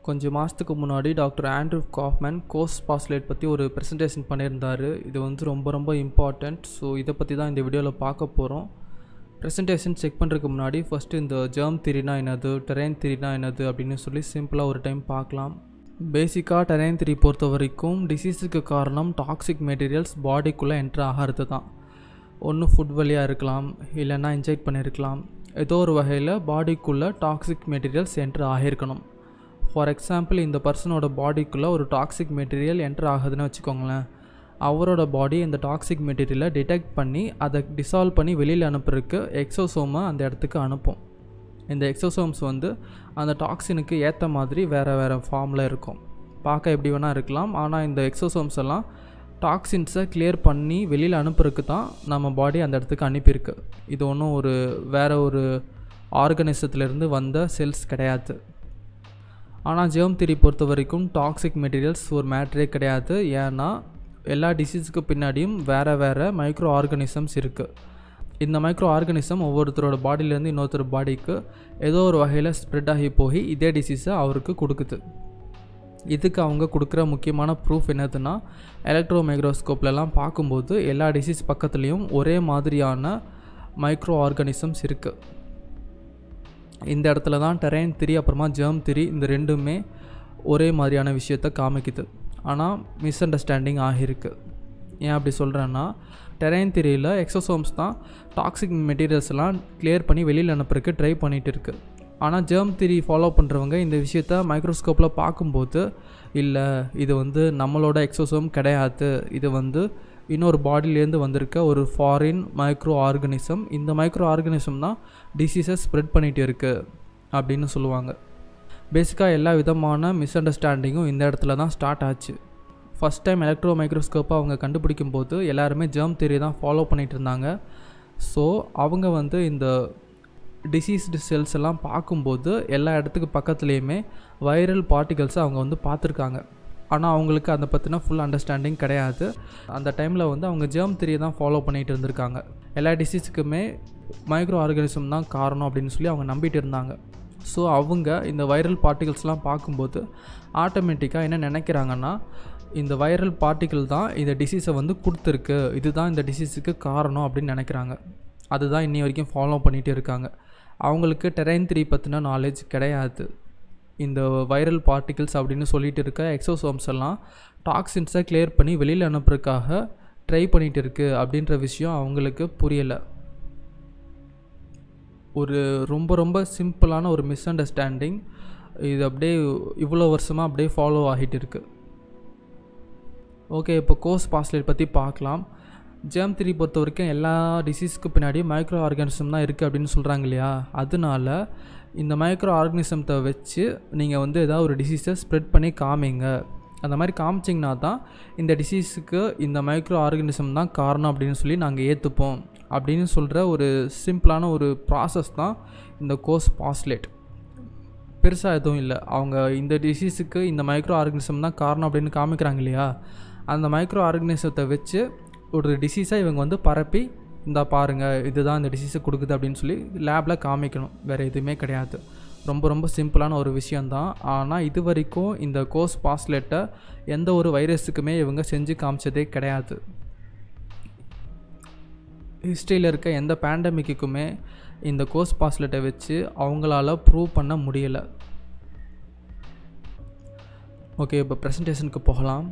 கொஞ்சம் மாதத்துக்கு முன்னாடி doctor Andrew Kaufman Koch's postulate பற்றி ஒரு ப்ரெசன்டேஷன் பண்ணியிருந்தார். இது வந்து ரொம்ப இம்பார்ட்டண்ட். ஸோ இதை பற்றி தான் இந்த வீடியோவில் பார்க்க போகிறோம். ப்ரெசன்டேஷன் செக் பண்ணுறதுக்கு முன்னாடி ஃபஸ்ட்டு இந்த ஜெர்ம் தியரினா என்னது, டெரைன் தியரினா என்னது அப்படின்னு சொல்லி சிம்பிளாக ஒரு டைம் பார்க்கலாம். பேசிக்காக டெரைன் தியரி பொறுத்த வரைக்கும் டிசீஸுக்கு காரணம் டாக்ஸிக் மெட்டீரியல்ஸ் பாடிக்குள்ளே என்ட்ரு ஆகிறது தான். ஒன்று ஃபுட் வழியாக இருக்கலாம், இல்லைன்னா இன்ஜெக்ட் பண்ணியிருக்கலாம். ஏதோ ஒரு வகையில் பாடிக்குள்ளே டாக்ஸிக் மெட்டீரியல்ஸ் என்ட்ரு ஆகியிருக்கணும். ஃபார் எக்ஸாம்பிள், இந்த பர்சனோட பாடிக்குள்ளே ஒரு டாக்ஸிக் மெட்டீரியல் என்ட்ரு ஆகுதுன்னு வச்சுக்கோங்களேன். அவரோட பாடி இந்த டாக்ஸிக் மெட்டீரியலை டிடெக்ட் பண்ணி அதை டிசால்வ் பண்ணி வெளியில் அனுப்புறதுக்கு எக்ஸோசோமை அந்த இடத்துக்கு அனுப்பும். இந்த எக்ஸோசோம்ஸ் வந்து அந்த டாக்ஸினுக்கு ஏற்ற மாதிரி வேறு ஃபார்மில் இருக்கும். பார்க்க எப்படி வேணால் இருக்கலாம். ஆனால் இந்த எக்ஸோசோம்ஸ் எல்லாம் டாக்ஸின்ஸை கிளியர் பண்ணி வெளியில் அனுப்புறதுக்கு தான் நம்ம பாடி அந்த இடத்துக்கு அனுப்பியிருக்கு. இது ஒன்றும் வேறு ஒரு ஆர்கனிசத்துலேருந்து வந்த செல்ஸ் கிடையாது. ஆனால் ஜெர்ம் தியரி பொறுத்த வரைக்கும் டாக்ஸிக் மெட்டீரியல்ஸ் ஒரு மேட்டரே கிடையாது. ஏன்னா எல்லா டிசீஸுக்கு பின்னாடியும் வேறு மைக்ரோ ஆர்கனிசம்ஸ் இருக்குது. இந்த மைக்ரோ ஆர்கனிசம் ஒவ்வொருத்தரோட பாடியிலேருந்து இன்னொருத்தர் பாடிக்கு ஏதோ ஒரு வகையில் ஸ்ப்ரெட் ஆகி போய் இதே டிசீஸை அவருக்கு கொடுக்குது. இதுக்கு அவங்க கொடுக்குற முக்கியமான ப்ரூஃப் என்னதுன்னா, எலக்ட்ரோ மைக்ரோஸ்கோப்லலாம் பார்க்கும்போது எல்லா டிசீஸ் பக்கத்துலேயும் ஒரே மாதிரியான மைக்ரோ ஆர்கனிசம்ஸ் இருக்குது. இந்த இடத்துல தான் டெரைன் தியரி அப்புறமா ஜெர்ம் தியரி இந்த ரெண்டுமே ஒரே மாதிரியான விஷயத்தை காமிக்குது. ஆனால் மிஸ் அண்டர்ஸ்டாண்டிங் ஆகியிருக்கு. ஏன் அப்படி சொல்கிறேன்னா, டெரைன் தியரியில் எக்ஸோசோம்ஸ் தான் டாக்ஸிக் மெட்டீரியல்ஸ்லாம் கிளியர் பண்ணி வெளியில் அனுப்புறதுக்கு ட்ரை பண்ணிகிட்டு இருக்குது. ஆனால் ஜெர்ம் தியரி ஃபாலோ பண்ணுறவங்க இந்த விஷயத்த மைக்ரோஸ்கோப்பில் பார்க்கும்போது, இல்லை இது வந்து நம்மளோட எக்ஸோசோம் கிடையாது, இது வந்து இன்னொரு பாடியிலேருந்து வந்திருக்க ஒரு ஃபாரின் மைக்ரோ ஆர்கனிசம், இந்த மைக்ரோ ஆர்கனிசம் தான் டிசீஸை ஸ்ப்ரெட் பண்ணிகிட்டு இருக்குது அப்படின்னு சொல்லுவாங்க. பேசிக்காக எல்லா விதமான மிஸ் அண்டர்ஸ்டாண்டிங்கும் இந்த இடத்துல தான் ஸ்டார்ட் ஆச்சு. ஃபஸ்ட் டைம் எலக்ட்ரோ மைக்ரோஸ்கோப்பை அவங்க கண்டுபிடிக்கும் போது எல்லாருமே ஜெர்ம் தியரி தான் ஃபாலோ பண்ணிகிட்டு இருந்தாங்க. ஸோ அவங்க வந்து இந்த டிசீஸ்டு செல்ஸ் எல்லாம் பார்க்கும்போது எல்லா இடத்துக்கு பக்கத்துலேயுமே வைரல் பார்ட்டிகல்ஸை அவங்க வந்து பார்த்துருக்காங்க. ஆனால் அவங்களுக்கு அதை பற்றின ஃபுல் அண்டர்ஸ்டாண்டிங் கிடையாது. அந்த டைமில் வந்து அவங்க ஜெர்ம் தியரியை தான் ஃபாலோ பண்ணிகிட்டு இருந்திருக்காங்க. எல்லா டிசீஸுக்குமே மைக்ரோ ஆர்கனிசம் தான் காரணம் அப்படின்னு சொல்லி அவங்க நம்பிட்டு இருந்தாங்க. ஸோ அவங்க இந்த வைரல் பார்ட்டிகல்ஸ்லாம் பார்க்கும்போது ஆட்டோமேட்டிக்காக என்ன நினைக்கிறாங்கன்னா, இந்த வைரல் பார்ட்டிகிள் தான் இந்த டிசீஸை வந்து கொடுத்துருக்கு, இதுதான் இந்த டிசீஸுக்கு காரணம் அப்படின்னு நினைக்கிறாங்க. அதுதான் இன்னி வரைக்கும் ஃபாலோ பண்ணிகிட்டு இருக்காங்க. அவங்களுக்கு டெரைன் தியரி பற்றின நாலேஜ் கிடையாது. இந்த வைரல் பார்ட்டிகிள்ஸ் அப்படின்னு சொல்லிட்டு இருக்க எக்ஸோசோம்ஸ் எல்லாம் டாக்ஸின்ஸை கிளியர் பண்ணி வெளியில் அனுப்புறதுக்காக ட்ரை பண்ணிகிட்டு இருக்குது அப்படின்ற விஷயம் அவங்களுக்கு புரியலை. ஒரு ரொம்ப சிம்பிளான ஒரு மிஸ் அண்டர்ஸ்டாண்டிங். இது அப்படியே இவ்வளோ வருஷமாக அப்படியே ஃபாலோ ஆகிட்டு இருக்குது. ஓகே, இப்போ கோஸ் பாஸ்லேட் பற்றி பார்க்கலாம். ஜெர்ம் தியரி பொறுத்த வரைக்கும் எல்லா டிசீஸ்க்கு பின்னாடி மைக்ரோ ஆர்கானிசம் தான் இருக்குது அப்படின்னு சொல்கிறாங்க இல்லையா. அதனால இந்த மைக்ரோ ஆர்கனிசத்தை வச்சு நீங்கள் வந்து ஏதாவது ஒரு டிசீஸை ஸ்ப்ரெட் பண்ணி காமிங்க. அந்த மாதிரி காமிச்சிங்கன்னா தான் இந்த டிசீஸுக்கு இந்த மைக்ரோ ஆர்கனிசம் தான் காரணம் அப்படின்னு சொல்லி நாங்கள் ஏற்றுப்போம் அப்படின்னு சொல்கிற ஒரு சிம்பிளான ஒரு ப்ராசஸ் தான் இந்த கோஸ் பாஸ்லேட். பெருசாக எதுவும் இல்லை. அவங்க இந்த டிசீஸுக்கு இந்த மைக்ரோ ஆர்கனிசம் தான் காரணம் அப்படின்னு காமிக்கிறாங்க இல்லையா. அந்த மைக்ரோ ஆர்கனிசத்தை வச்சு ஒரு டிசீஸை இவங்க வந்து பரப்பி, இந்த பாருங்கள் இதுதான் இந்த டிசீஸை கொடுக்குது அப்படின்னு சொல்லி லேபில் காமிக்கணும். வேறு எதுவுமே கிடையாது. ரொம்ப சிம்பிளான ஒரு விஷயந்தான். ஆனால் இது வரைக்கும் இந்த கோஸ் பாஸ்லேட்டை எந்த ஒரு வைரஸுக்குமே இவங்க செஞ்சு காமிச்சதே கிடையாது. ஹிஸ்ட்ரியில் இருக்க எந்த பேண்டமிக்குமே இந்த கோஸ் பாஸ்லேட்டை வச்சு அவங்களால ப்ரூவ் பண்ண முடியலை. ஓகே, இப்போ ப்ரெசன்டேஷனுக்கு போகலாம்.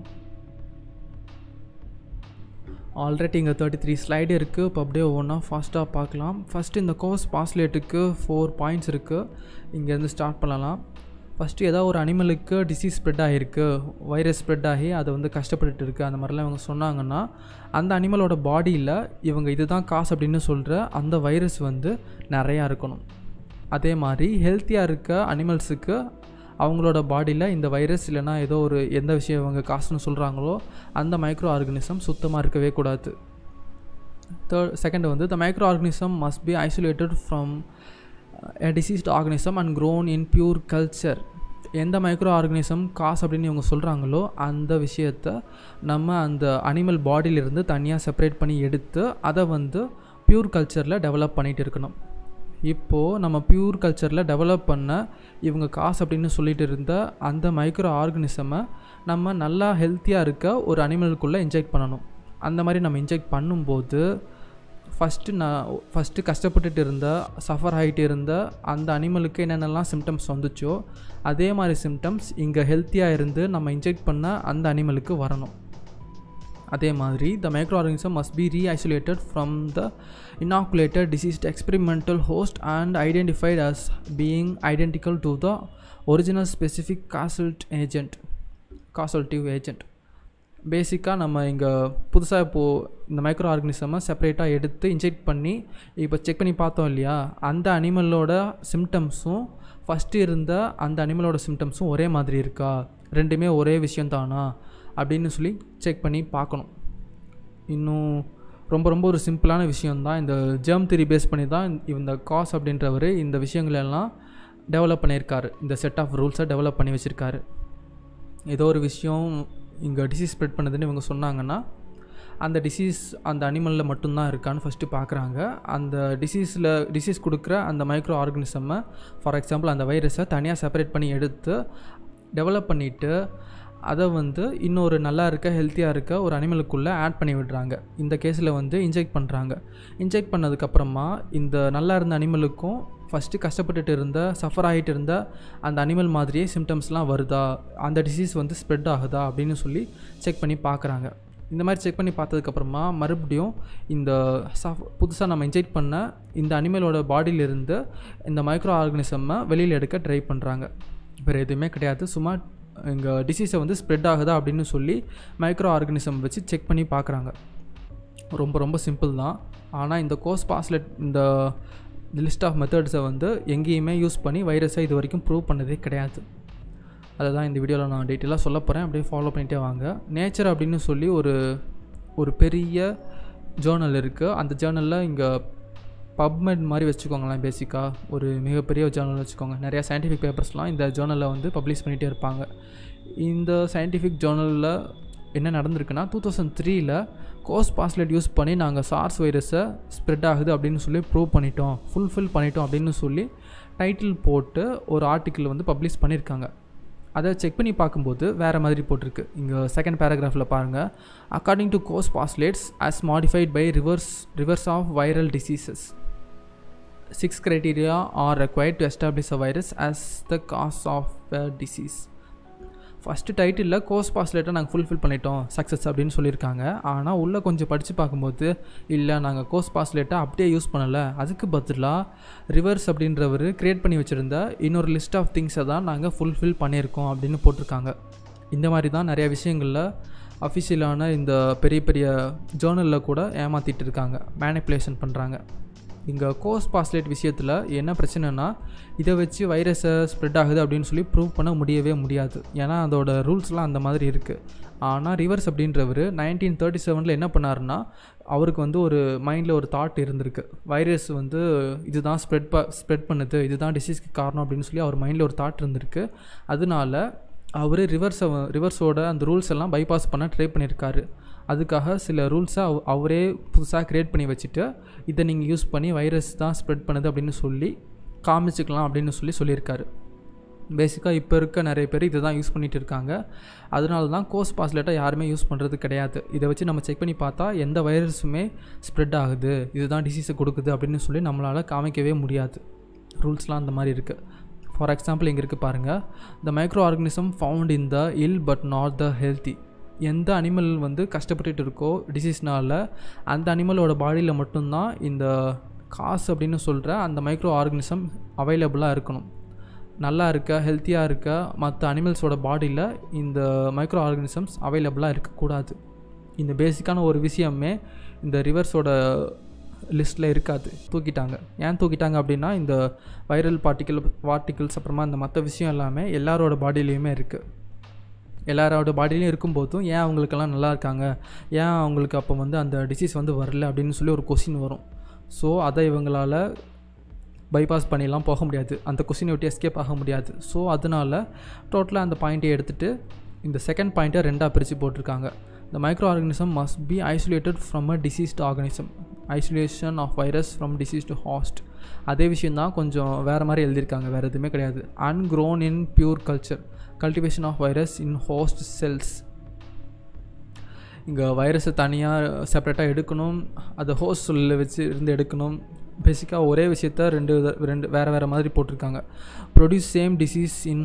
ஆல்ரெடி இங்கே 33 ஸ்லைடு இருக்குது. இப்போ அப்படியே ஒவ்வொன்றா ஃபாஸ்ட்டாக பார்க்கலாம். ஃபஸ்ட்டு இந்த கோஸ் பாஸ்லேட்டுக்கு 4 பாயிண்ட்ஸ் இருக்குது. இங்கேருந்து ஸ்டார்ட் பண்ணலாம். ஃபஸ்ட்டு ஏதாவது ஒரு அனிமலுக்கு டிசீஸ் ஸ்ப்ரெட் ஆகிருக்கு, வைரஸ் ஸ்ப்ரெட் ஆகி அதை வந்து கஷ்டப்பட்டுட்டு இருக்குது, அந்த மாதிரிலாம் இவங்க சொன்னாங்கன்னா அந்த அனிமலோட பாடியில் இவங்க இதுதான் காசு அப்படின்னு சொல்கிற அந்த வைரஸ் வந்து நிறையா இருக்கணும். அதே மாதிரி ஹெல்த்தியாக இருக்க அனிமல்ஸுக்கு அவங்களோட பாடியில் இந்த வைரஸ் இல்லைனா ஏதோ ஒரு எந்த விஷயம் இவங்க காசுன்னு சொல்கிறாங்களோ அந்த மைக்ரோ ஆர்கனிசம் சுத்தமாக இருக்கவே கூடாது. செகண்ட் வந்து the microorganism must be isolated from a diseased organism and grown in pure culture. எந்த மைக்ரோ ஆர்கனிசம் காசு அப்படின்னு இவங்க சொல்கிறாங்களோ அந்த விஷயத்தை நம்ம அந்த அனிமல் பாடியிலிருந்து தனியாக செப்பரேட் பண்ணி எடுத்து அதை வந்து பியூர் கல்ச்சரில் டெவலப் பண்ணிகிட்டு இருக்கணும். இப்போது நம்ம பியூர் கல்ச்சரில் டெவலப் பண்ண இவங்க காசு அப்படின்னு சொல்லிட்டு இருந்த அந்த மைக்ரோ ஆர்கனிசமை நம்ம நல்லா ஹெல்த்தியாக இருக்க ஒரு அனிமலுக்குள்ளே இன்ஜெக்ட் பண்ணணும். அந்த மாதிரி நம்ம இன்ஜெக்ட் பண்ணும்போது ஃபஸ்ட்டு கஷ்டப்பட்டுட்டு இருந்த சஃபர் ஆகிட்டு இருந்த அந்த அனிமலுக்கு என்னென்னலாம் சிம்டம்ஸ் வந்துச்சோ அதே மாதிரி சிம்டம்ஸ் இங்கே ஹெல்த்தியாக இருந்து நம்ம இன்ஜெக்ட் பண்ண அந்த அனிமலுக்கு வரணும். அதே மாதிரி the microorganism must be re-isolated from the inoculated diseased experimental host and identified as being identical to the original specific causative agent. பேசிக்காக நம்ம இங்கே புதுசாக இப்போது இந்த மைக்ரோ ஆர்கனிசமை செப்பரேட்டாக எடுத்து இன்ஜெக்ட் பண்ணி இப்போ செக் பண்ணி பார்த்தோம் இல்லையா, அந்த அனிமலோட சிம்டம்ஸும் ஃபஸ்ட்டு இருந்த அந்த அனிமலோட சிம்டம்ஸும் ஒரே மாதிரி இருக்கா, ரெண்டுமே ஒரே விஷயந்தானா அப்படின்னு சொல்லி செக் பண்ணி பார்க்கணும். இன்னும் ரொம்ப ஒரு சிம்பிளான விஷயந்தான். இந்த ஜெர்ம் தியரி பேஸ் பண்ணி தான் இந்த காஸ் அப்படின்றவர் இந்த விஷயங்களெல்லாம் டெவலப் பண்ணியிருக்காரு. இந்த செட் ஆஃப் ரூல்ஸை டெவலப் பண்ணி வச்சுருக்காரு. ஏதோ ஒரு விஷயம் இங்கே டிசீஸ் ஸ்ப்ரெட் பண்ணுதுன்னு இவங்க சொன்னாங்கன்னா அந்த டிசீஸ் அந்த அனிமலில் மட்டும்தான் இருக்கான்னு ஃபஸ்ட்டு பார்க்குறாங்க. அந்த டிசீஸ் கொடுக்குற அந்த மைக்ரோ ஆர்கனிசமை ஃபார் எக்ஸாம்பிள் அந்த வைரஸை தனியாக செப்பரேட் பண்ணி எடுத்து டெவலப் பண்ணிவிட்டு அதை இன்னொரு நல்லா இருக்க ஹெல்த்தியாக இருக்க ஒரு அனிமலுக்குள்ளே ஆட் பண்ணி விடுறாங்க. இந்த கேஸில் இன்ஜெக்ட் பண்ணுறாங்க. இன்ஜெக்ட் பண்ணதுக்கப்புறமா இந்த நல்லா இருந்த அனிமலுக்கும் ஃபஸ்ட்டு கஷ்டப்பட்டுட்டு இருந்த சஃபர் ஆகிட்டு இருந்த அந்த அனிமல் மாதிரியே சிம்டம்ஸ்லாம் வருதா, அந்த டிசீஸ் ஸ்ப்ரெட் ஆகுதா அப்படின்னு சொல்லி செக் பண்ணி பார்க்குறாங்க. இந்த மாதிரி செக் பண்ணி பார்த்ததுக்கப்புறமா மறுபடியும் இந்த புதுசாக நம்ம இன்ஜெக்ட் பண்ண இந்த அனிமலோட பாடியிலிருந்து இந்த மைக்ரோ ஆர்கனிசம்மை வெளியில் எடுக்க ட்ரை பண்ணுறாங்க. வேறு எதுவுமே கிடையாது, சும்மா இங்கே டிசீஸை ஸ்ப்ரெட் ஆகுதா அப்படின்னு சொல்லி மைக்ரோ ஆர்கனிசம் வச்சு செக் பண்ணி பார்க்குறாங்க. ரொம்ப சிம்பிள் தான். ஆனால் இந்த கோஸ் பாஸ்லெட் இந்த லிஸ்ட் ஆஃப் மெத்தட்ஸை எங்கேயுமே யூஸ் பண்ணி வைரஸை இது வரைக்கும் ப்ரூவ் பண்ணதே கிடையாது. அதை தான் இந்த வீடியோவில் நான் டீட்டெயிலாக சொல்ல போகிறேன். அப்படியே ஃபாலோ பண்ணிகிட்டே வாங்க. நேச்சர் அப்படின்னு சொல்லி ஒரு பெரிய ஜேர்னல் இருக்குது. அந்த ஜேர்னலில் இங்கே பப்மெட் மாதிரி வச்சுக்கோங்களேன். பேசிக்காக ஒரு மிகப்பெரிய ஜேர்னல் வச்சுக்கோங்க. நிறையா சயின்டிஃபிக் பேப்பர்ஸ்லாம் இந்த ஜேர்னலில் பப்ளிஷ் பண்ணிகிட்டே இருப்பாங்க. இந்த சயின்டிஃபிக் ஜேர்னலில் என்ன நடந்திருக்குன்னா 2003 கோஸ் பாஸ்லெட் யூஸ் பண்ணி நாங்கள் சார்ஸ் வைரஸை ஸ்ப்ரெட் ஆகுது அப்படின்னு சொல்லி ப்ரூவ் பண்ணிட்டோம், ஃபுல்ஃபில் பண்ணிட்டோம் அப்படின்னு சொல்லி டைட்டில் போட்டு ஒரு ஆர்டிக்கிள் பப்ளிஷ் பண்ணியிருக்காங்க. அதை செக் பண்ணி பார்க்கும்போது வேறு மாதிரி போட்டிருக்கு. இங்கே செகண்ட் பேராகிராஃபில் பாருங்கள். According to Koch's postulates as modified by Rivers of viral diseases 6 criteria are required to establish a virus as the cause of a disease. First டைட்டிலில் கோஸ் பாஸ்லேட்டை நாங்கள் ஃபுல்ஃபில் பண்ணிட்டோம் சக்ஸஸ் அப்படின்னு சொல்லியிருக்காங்க. ஆனால் உள்ளே கொஞ்சம் படித்து பார்க்கும்போது இல்லை, நாங்கள் கோஸ் பாஸ்லேட்டை அப்படியே யூஸ் பண்ணலை, அதுக்கு பதிலாக ரிவர்ஸ் அப்படின்றவர் க்ரியேட் பண்ணி வச்சுருந்த இன்னொரு லிஸ்ட் ஆஃப் திங்ஸை தான் நாங்கள் ஃபுல்ஃபில் பண்ணியிருக்கோம் அப்படின்னு போட்டிருக்காங்க. இந்த மாதிரி தான் நிறையா விஷயங்களில் அஃபிஷியலான இந்த பெரிய ஜேர்னலில் கூட ஏமாற்றிட்டு இருக்காங்க, மேனிப்புலேஷன் பண்ணுறாங்க. இங்கே கோஸ் பாஸ்லேட் விஷயத்தில் என்ன பிரச்சனைனா, இதை வச்சு வைரஸை ஸ்ப்ரெட் ஆகுது அப்படின்னு சொல்லி ப்ரூவ் பண்ண முடியவே முடியாது. ஏன்னா அதோட ரூல்ஸ்லாம் அந்த மாதிரி இருக்குது. ஆனால் ரிவர்ஸ் அப்படின்றவர் 1937 என்ன பண்ணாருன்னா, அவருக்கு ஒரு மைண்டில் ஒரு தாட் இருந்திருக்கு, வைரஸ் இதுதான் ஸ்ப்ரெட் பண்ணுது, இதுதான் டிசீஸ்க்கு காரணம் அப்படின்னு சொல்லி அவர் மைண்டில் ஒரு தாட் இருந்திருக்கு. அதனால அவர் ரிவர்ஸோட அந்த ரூல்ஸ் எல்லாம் பைபாஸ் பண்ண ட்ரை பண்ணியிருக்காரு. அதுக்காக சில ரூல்ஸை அவரே புதுசாக க்ரியேட் பண்ணி வச்சுட்டு இதை நீங்கள் யூஸ் பண்ணி வைரஸ் தான் ஸ்ப்ரெட் பண்ணுது அப்படின்னு சொல்லி காமிச்சிக்கலாம் அப்படின்னு சொல்லியிருக்காரு. பேசிக்காக இப்போ இருக்க நிறைய பேர் இதை தான் யூஸ் பண்ணிகிட்டு இருக்காங்க. அதனால தான் கோஸ் பாஸ்லேட்டை யாருமே யூஸ் பண்ணுறது கிடையாது. இதை வச்சு நம்ம செக் பண்ணி பார்த்தா எந்த வைரஸுமே ஸ்ப்ரெட் ஆகுது, இதுதான் டிசீஸை கொடுக்குது அப்படின்னு சொல்லி நம்மளால் காமிக்கவே முடியாது. ரூல்ஸ்லாம் அந்த மாதிரி இருக்குது. ஃபார் எக்ஸாம்பிள் இங்கே இருக்குது பாருங்கள். The microorganism found in the ill but not the healthy. எந்த அனிமல் கஷ்டப்பட்டுட்டு இருக்கோ டிசீஸ்னால் அந்த அனிமலோட பாடியில் மட்டும்தான் இந்த காஸ் அப்படின்னு சொல்கிற அந்த மைக்ரோ ஆர்கனிசம் அவைலபிளாக இருக்கணும். நல்லா இருக்க ஹெல்த்தியாக இருக்க மற்ற அனிமல்ஸோட பாடியில் இந்த மைக்ரோ ஆர்கனிசம்ஸ் அவைலபிளாக இருக்கக்கூடாது. இந்த பேசிக்கான ஒரு விஷயமே இந்த ரிவர்ஸோட லிஸ்ட்டில் இருக்காது, தூக்கிட்டாங்க. ஏன் தூக்கிட்டாங்க அப்படின்னா, இந்த வைரல் பார்ட்டிகிள்ஸ் அப்புறமா இந்த மற்ற விஷயம் எல்லாமே எல்லாரோட பாடியிலையுமே இருக்குது. எல்லாரோட பாடியிலையும் இருக்கும்போதும் ஏன் அவங்களுக்கெல்லாம் நல்லா இருக்காங்க, ஏன் அவங்களுக்கு அப்போ அந்த டிசீஸ் வரல அப்படின்னு சொல்லி ஒரு கொஸ்டின் வரும். ஸோ அதை இவங்களால் பைபாஸ் பண்ணிலாம் போக முடியாது, அந்த கொஸ்டினை விட்டு எஸ்கேப் ஆக முடியாது. ஸோ அதனால் டோட்டலாக அந்த பாயிண்ட்டை எடுத்துகிட்டு இந்த செகண்ட் பாயிண்ட்டை ரெண்டாக பிரித்து போட்டிருக்காங்க. The microorganism must be isolated from a diseased organism. Isolation of virus from diseased host. அதே விஷயம் தான் கொஞ்சம் வேறு மாதிரி எழுதியிருக்காங்க, வேறு எதுவுமே கிடையாது. Ungrown in pure culture, cultivation of virus in host cells. இங்கே வைரஸை தனியாக செப்பரேட்டாக எடுக்கணும், அதை ஹோஸ்ட் செல்லில் வச்சு இருந்து எடுக்கணும். பேசிக்காக ஒரே விஷயத்த ரெண்டு வேறு மாதிரி போட்டிருக்காங்க. Produce same disease in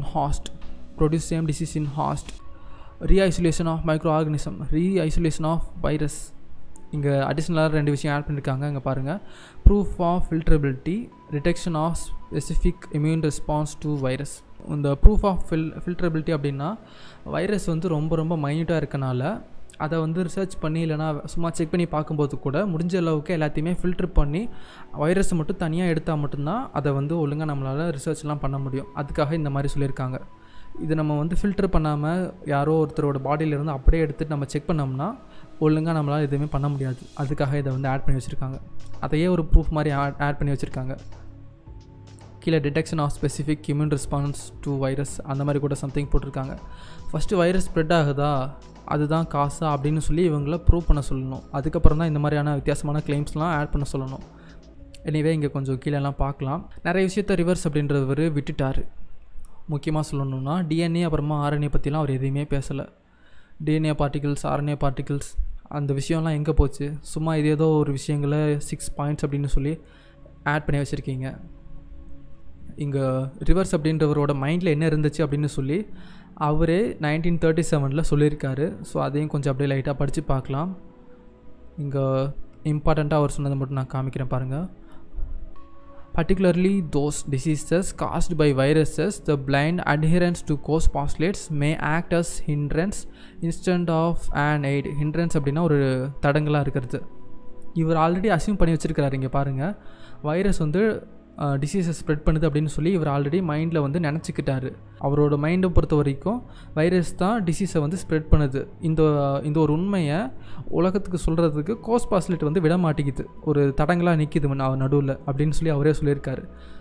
host, reisolation of microorganism, reisolation of virus. இங்கே அடிஷ்னலாக 2 விஷயம் ஆட் பண்ணியிருக்காங்க. இங்கே பாருங்கள், proof of filterability, detection of specific immune response to virus. இந்த ப்ரூஃப் ஆஃப் ஃபில்ட்ரபிலிட்டி அப்படின்னா வைரஸ் வந்து ரொம்ப மைன்யூட்டாக இருக்கனால அதை வந்து ரிசர்ச் பண்ணி இல்லைனா சும்மா செக் பண்ணி பார்க்கும்போது கூட முடிஞ்ச அளவுக்கு எல்லாத்தையுமே ஃபில்ட்ரு பண்ணி வைரஸை மட்டும் தனியாக எடுத்தால் மட்டும்தான் அதை வந்து ஒழுங்காக நம்மளால் ரிசர்ச்லாம் பண்ண முடியும். அதுக்காக இந்த மாதிரி சொல்லியிருக்காங்க. இது நம்ம வந்து ஃபில்ட்ரு பண்ணாமல் யாரோ ஒருத்தரோட பாடியிலேருந்து அப்படியே எடுத்துகிட்டு நம்ம செக் பண்ணோம்னா ஒழுங்காக நம்மளால் எதுவுமே பண்ண முடியாது. அதுக்காக இதை வந்து ஆட் பண்ணி வச்சுருக்காங்க. அதையே ஒரு ப்ரூஃப் மாதிரி ஆட் பண்ணி வச்சுருக்காங்க. கீழே detection of specific immune response to virus அந்த மாதிரி கூட சம்திங் போட்டிருக்காங்க. ஃபஸ்ட்டு வைரஸ் ஸ்ப்ரெட் ஆகுதா, அதுதான் காசா அப்படின்னு சொல்லி இவங்கள ப்ரூவ் பண்ண சொல்லணும். அதுக்கப்புறம் தான் இந்த மாதிரியான வித்தியாசமான கிளைம்ஸ்லாம் ஆட் பண்ண சொல்லணும். எனிவே இங்கே கொஞ்சம் கீழெல்லாம் பார்க்கலாம். நிறைய விஷயத்த ரிவர்ஸ் அப்படின்றவர் விட்டுட்டார். முக்கியமாக சொல்லணும்னா டிஎன்ஏ அப்புறமா ஆர்என்ஏ பற்றிலாம் அவர் எதுவுமே பேசலை. டிஎன்ஏ பார்ட்டிகிள்ஸ், ஆர்என்ஏ பார்ட்டிகிள்ஸ் அந்த விஷயம்லாம் எங்கே போச்சு? சும்மா இது ஏதோ ஒரு விஷயங்களை 6 பாயிண்ட்ஸ் அப்படின்னு சொல்லி ஆட் பண்ணி வச்சுருக்கீங்க. இங்கே ரிவர்ஸ் அப்படின்றவரோட மைண்டில் என்ன இருந்துச்சு அப்படின்னு சொல்லி அவரே 1937 சொல்லியிருக்காரு. ஸோ அதையும் கொஞ்சம் அப்படியே லைட்டாக படித்து பார்க்கலாம். இங்கே இம்பார்ட்டண்ட்டாக அவர் சொன்னதை மட்டும் நான் காமிக்கிறேன் பாருங்கள். Particularly those diseases caused by viruses, the blind adherence to course postulates may act as hindrance instead of an aid. Hindrance அப்படின்னா ஒரு தடங்களாக இருக்கிறது. இவர் ஆல்ரெடி அசியூம் பண்ணி வச்சுருக்கிறாரு. இங்கே பாருங்கள், வைரஸ் வந்து டிசீஸை ஸ்ப்ரெட் பண்ணுது அப்படின்னு சொல்லி இவர் ஆல்ரெடி மைண்டில் வந்து நினச்சிக்கிட்டாரு. அவரோட மைண்டை பொறுத்த வரைக்கும் வைரஸ் தான் டிசீஸை வந்து ஸ்ப்ரெட் பண்ணுது. இந்த ஒரு உண்மையை உலகத்துக்கு சொல்கிறதுக்கு கோஸ் பாஸ்லேட் வந்து விட மாட்டேங்குது, ஒரு தடங்களாக நிற்கிது நடுவில் அப்படின்னு சொல்லி அவரே சொல்லியிருக்காரு.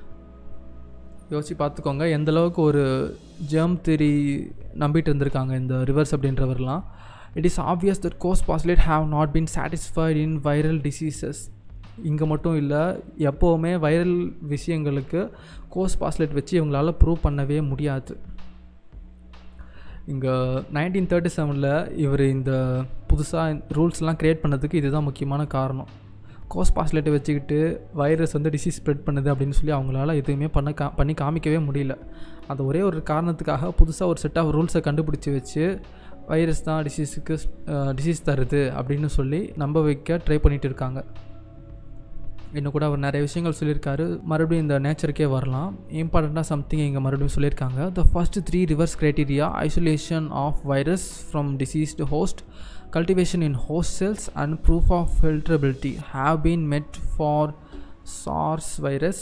யோசிச்சு பார்த்துக்கோங்க எந்தளவுக்கு ஒரு ஜெர்ம் தியரி நம்பிட்டு இருந்திருக்காங்க இந்த ரிவர்ஸ் அப்படின்றவர்லாம். It is obvious that Koch's postulate have not been satisfied in viral diseases. இங்கே மட்டும் இல்லை, எப்போவுமே வைரல் விஷயங்களுக்கு கோஸ் பாஸ்லேட் வச்சு இவங்களால் ப்ரூவ் பண்ணவே முடியாது. இங்கே 1937 இவர் இந்த புதுசாக ரூல்ஸ்லாம் க்ரியேட் பண்ணதுக்கு இதுதான் முக்கியமான காரணம். கோஸ் பாஸ்லேட்டை வச்சுக்கிட்டு வைரஸ் வந்து டிசீஸ் ஸ்ப்ரெட் பண்ணுது அப்படின்னு சொல்லி அவங்களால எதுவுமே பண்ணி காமிக்கவே முடியல. அந்த ஒரே ஒரு காரணத்துக்காக புதுசாக ஒரு செட் ஆஃப் ரூல்ஸை கண்டுபிடிச்சி வச்சு வைரஸ் தான் டிசீஸ் தருது அப்படின்னு சொல்லி நம்ப வைக்க ட்ரை பண்ணிகிட்டு இருக்காங்க. இன்னும் கூட அவர் நிறைய விஷயங்கள் சொல்லியிருக்காரு. மறுபடியும் இந்த நேச்சருக்கே வரலாம். இம்பார்ட்டண்ட்டாக சம்திங் இங்கே மறுபடியும் சொல்லியிருக்காங்க. The first 3 Rivers criteria, isolation of virus from diseased host, cultivation in host cells and proof of filterability have been met for SARS virus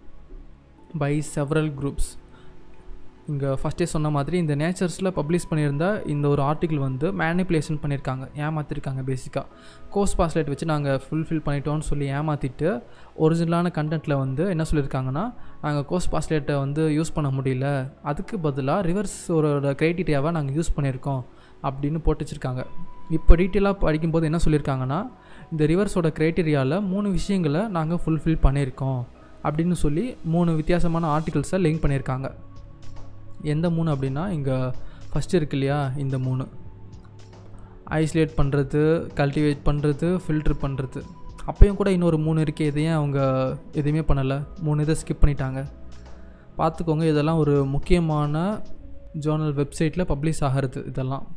by several groups. இங்கே ஃபஸ்ட்டே சொன்ன மாதிரி இந்த நேச்சர்ஸில் பப்ளிஷ் பண்ணியிருந்த இந்த ஒரு ஆர்டிக்கிள் வந்து மேனிப்புலேஷன் பண்ணியிருக்காங்க, ஏமாற்றிருக்காங்க. பேசிக்காக கோஸ் பாஸ்லேட் வச்சு நாங்கள் ஃபுல்ஃபில் பண்ணிட்டோம்னு சொல்லி ஏமாற்றிட்டு ஒரிஜினலான கண்டென்ட்டில் வந்து என்ன சொல்லியிருக்காங்கன்னா, நாங்கள் கோஸ் பாஸ்லேட்டை வந்து யூஸ் பண்ண முடியல, அதுக்கு பதிலாக ரிவர்ஸோட க்ரைட்டீரியாவை நாங்கள் யூஸ் பண்ணியிருக்கோம் அப்படின்னு போட்டு வச்சுருக்காங்க. இப்போ டீட்டெயிலாக படிக்கும்போது என்ன சொல்லியிருக்காங்கன்னா, இந்த ரிவர்ஸோட க்ரைட்டீரியாவில் 3 விஷயங்களை நாங்கள் ஃபுல்ஃபில் பண்ணியிருக்கோம் அப்படின்னு சொல்லி 3 வித்தியாசமான ஆர்டிகல்ஸை லிங்க் பண்ணியிருக்காங்க. எந்த 3 அப்படின்னா, இங்கே ஃபஸ்ட்டு இருக்கு இல்லையா, இந்த 3 ஐசோலேட் பண்ணுறது, கல்டிவேட் பண்ணுறது, ஃபில்ட்ரு பண்ணுறது. அப்போயும் கூட இன்னொரு 3 இருக்குது. இதையும் அவங்க எதுவுமே பண்ணலை, 3 இதை ஸ்கிப் பண்ணிட்டாங்க. பார்த்துக்கோங்க, இதெல்லாம் ஒரு முக்கியமான ஜேர்னல் வெப்சைட்டில் பப்ளிஷ் ஆகிறது. இதெல்லாம்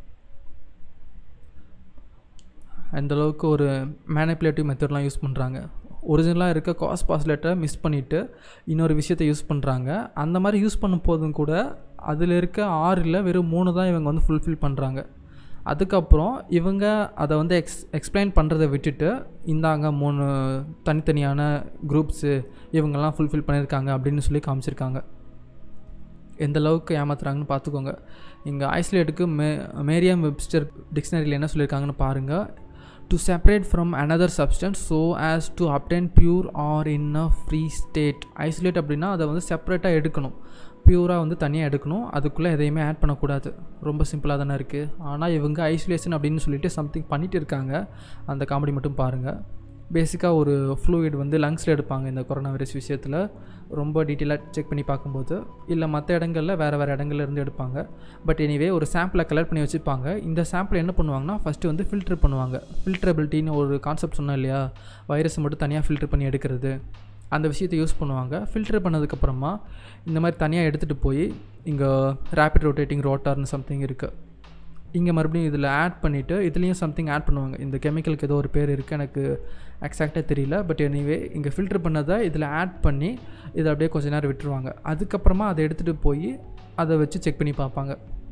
அந்தளவுக்கு ஒரு மேனிப்புலேட்டிவ் மெத்தட்லாம் யூஸ் பண்ணுறாங்க. ஒரிஜினலாக இருக்க காஸ் பாஸ்லேட்டை மிஸ் பண்ணிவிட்டு இன்னொரு விஷயத்தை யூஸ் பண்ணுறாங்க. அந்த மாதிரி யூஸ் பண்ணும் போதும் கூட அதில் இருக்க 6 வெறும் 3 தான் இவங்க வந்து ஃபுல்ஃபில் பண்ணுறாங்க. அதுக்கப்புறம் இவங்க அதை வந்து எக்ஸ்பிளைன் பண்ணுறதை விட்டுட்டு இந்தாங்க 3 தனித்தனியான குரூப்ஸு இவங்கெல்லாம் ஃபுல்ஃபில் பண்ணியிருக்காங்க அப்படின்னு சொல்லி காமிச்சிருக்காங்க. எந்தளவுக்கு ஏமாத்துறாங்கன்னு பார்த்துக்கோங்க. இங்கே ஐசோலேட்டுக்கு மேரியம் வெப்ஸ்டர் டிக்ஷனரியில் என்ன சொல்லியிருக்காங்கன்னு பாருங்கள். To separate from another substance so as to obtain pure or in a free state. Isolate அப்படின்னா அதை வந்து செப்பரேட்டாக எடுக்கணும், பியூராக வந்து தனியாக எடுக்கணும், அதுக்குள்ளே எதையுமே ஆட் பண்ணக்கூடாது. ரொம்ப சிம்பிளாக தானே இருக்குது. ஆனால் இவங்க ஐசோலேஷன் அப்படின்னு சொல்லிட்டு சம்திங் பண்ணிகிட்டு இருக்காங்க. அந்த காமெடி மட்டும் பாருங்கள். பேசிக்காக ஒரு ஃப்ளூயிட் வந்து லங்ஸில் எடுப்பாங்க இந்த கொரோனா வைரஸ் விஷயத்தில், ரொம்ப டீட்டெயிலாக செக் பண்ணி பார்க்கும்போது. இல்லை மற்ற இடங்களில் வேறு இடங்கள்லேருந்து எடுப்பாங்க. பட் எனிவே ஒரு சாம்பிளை கலெக்ட் பண்ணி வச்சுப்பாங்க. இந்த சாம்பிளை என்ன பண்ணுவாங்கன்னா ஃபஸ்ட்டு வந்து ஃபில்டர் பண்ணுவாங்க. ஃபில்ட்ரபிலிட்டின்னு ஒரு கான்செப்ட் சொன்னோம் இல்லையா, வைரஸை மட்டும் தனியாக ஃபில்டர் பண்ணி எடுக்கிறது, அந்த விஷயத்தை யூஸ் பண்ணுவாங்க. ஃபில்டர் பண்ணதுக்கப்புறமா இந்த மாதிரி தனியாக எடுத்துகிட்டு போய் இங்கே ரேபிட் ரொட்டேட்டிங் ரோட்டார்னு சம்திங் இருக்குது, இங்கே மறுபடியும் இதில் ஆட் பண்ணிவிட்டு இதுலேயும் சம்திங் ஆட் பண்ணுவாங்க. இந்த கெமிக்கலுக்கு ஏதோ ஒரு பேர் இருக்குது, எனக்கு எக்ஸாக்டாக தெரியல. பட் எனிவே இங்கே ஃபில்டர் பண்ணதை இதில் ஆட் பண்ணி இதை அப்படியே கொஞ்சம் நேரம் விட்டுருவாங்க. அதுக்கப்புறமா அதை எடுத்துகிட்டு போய் அதை வச்சு செக் பண்ணி பார்ப்பாங்க.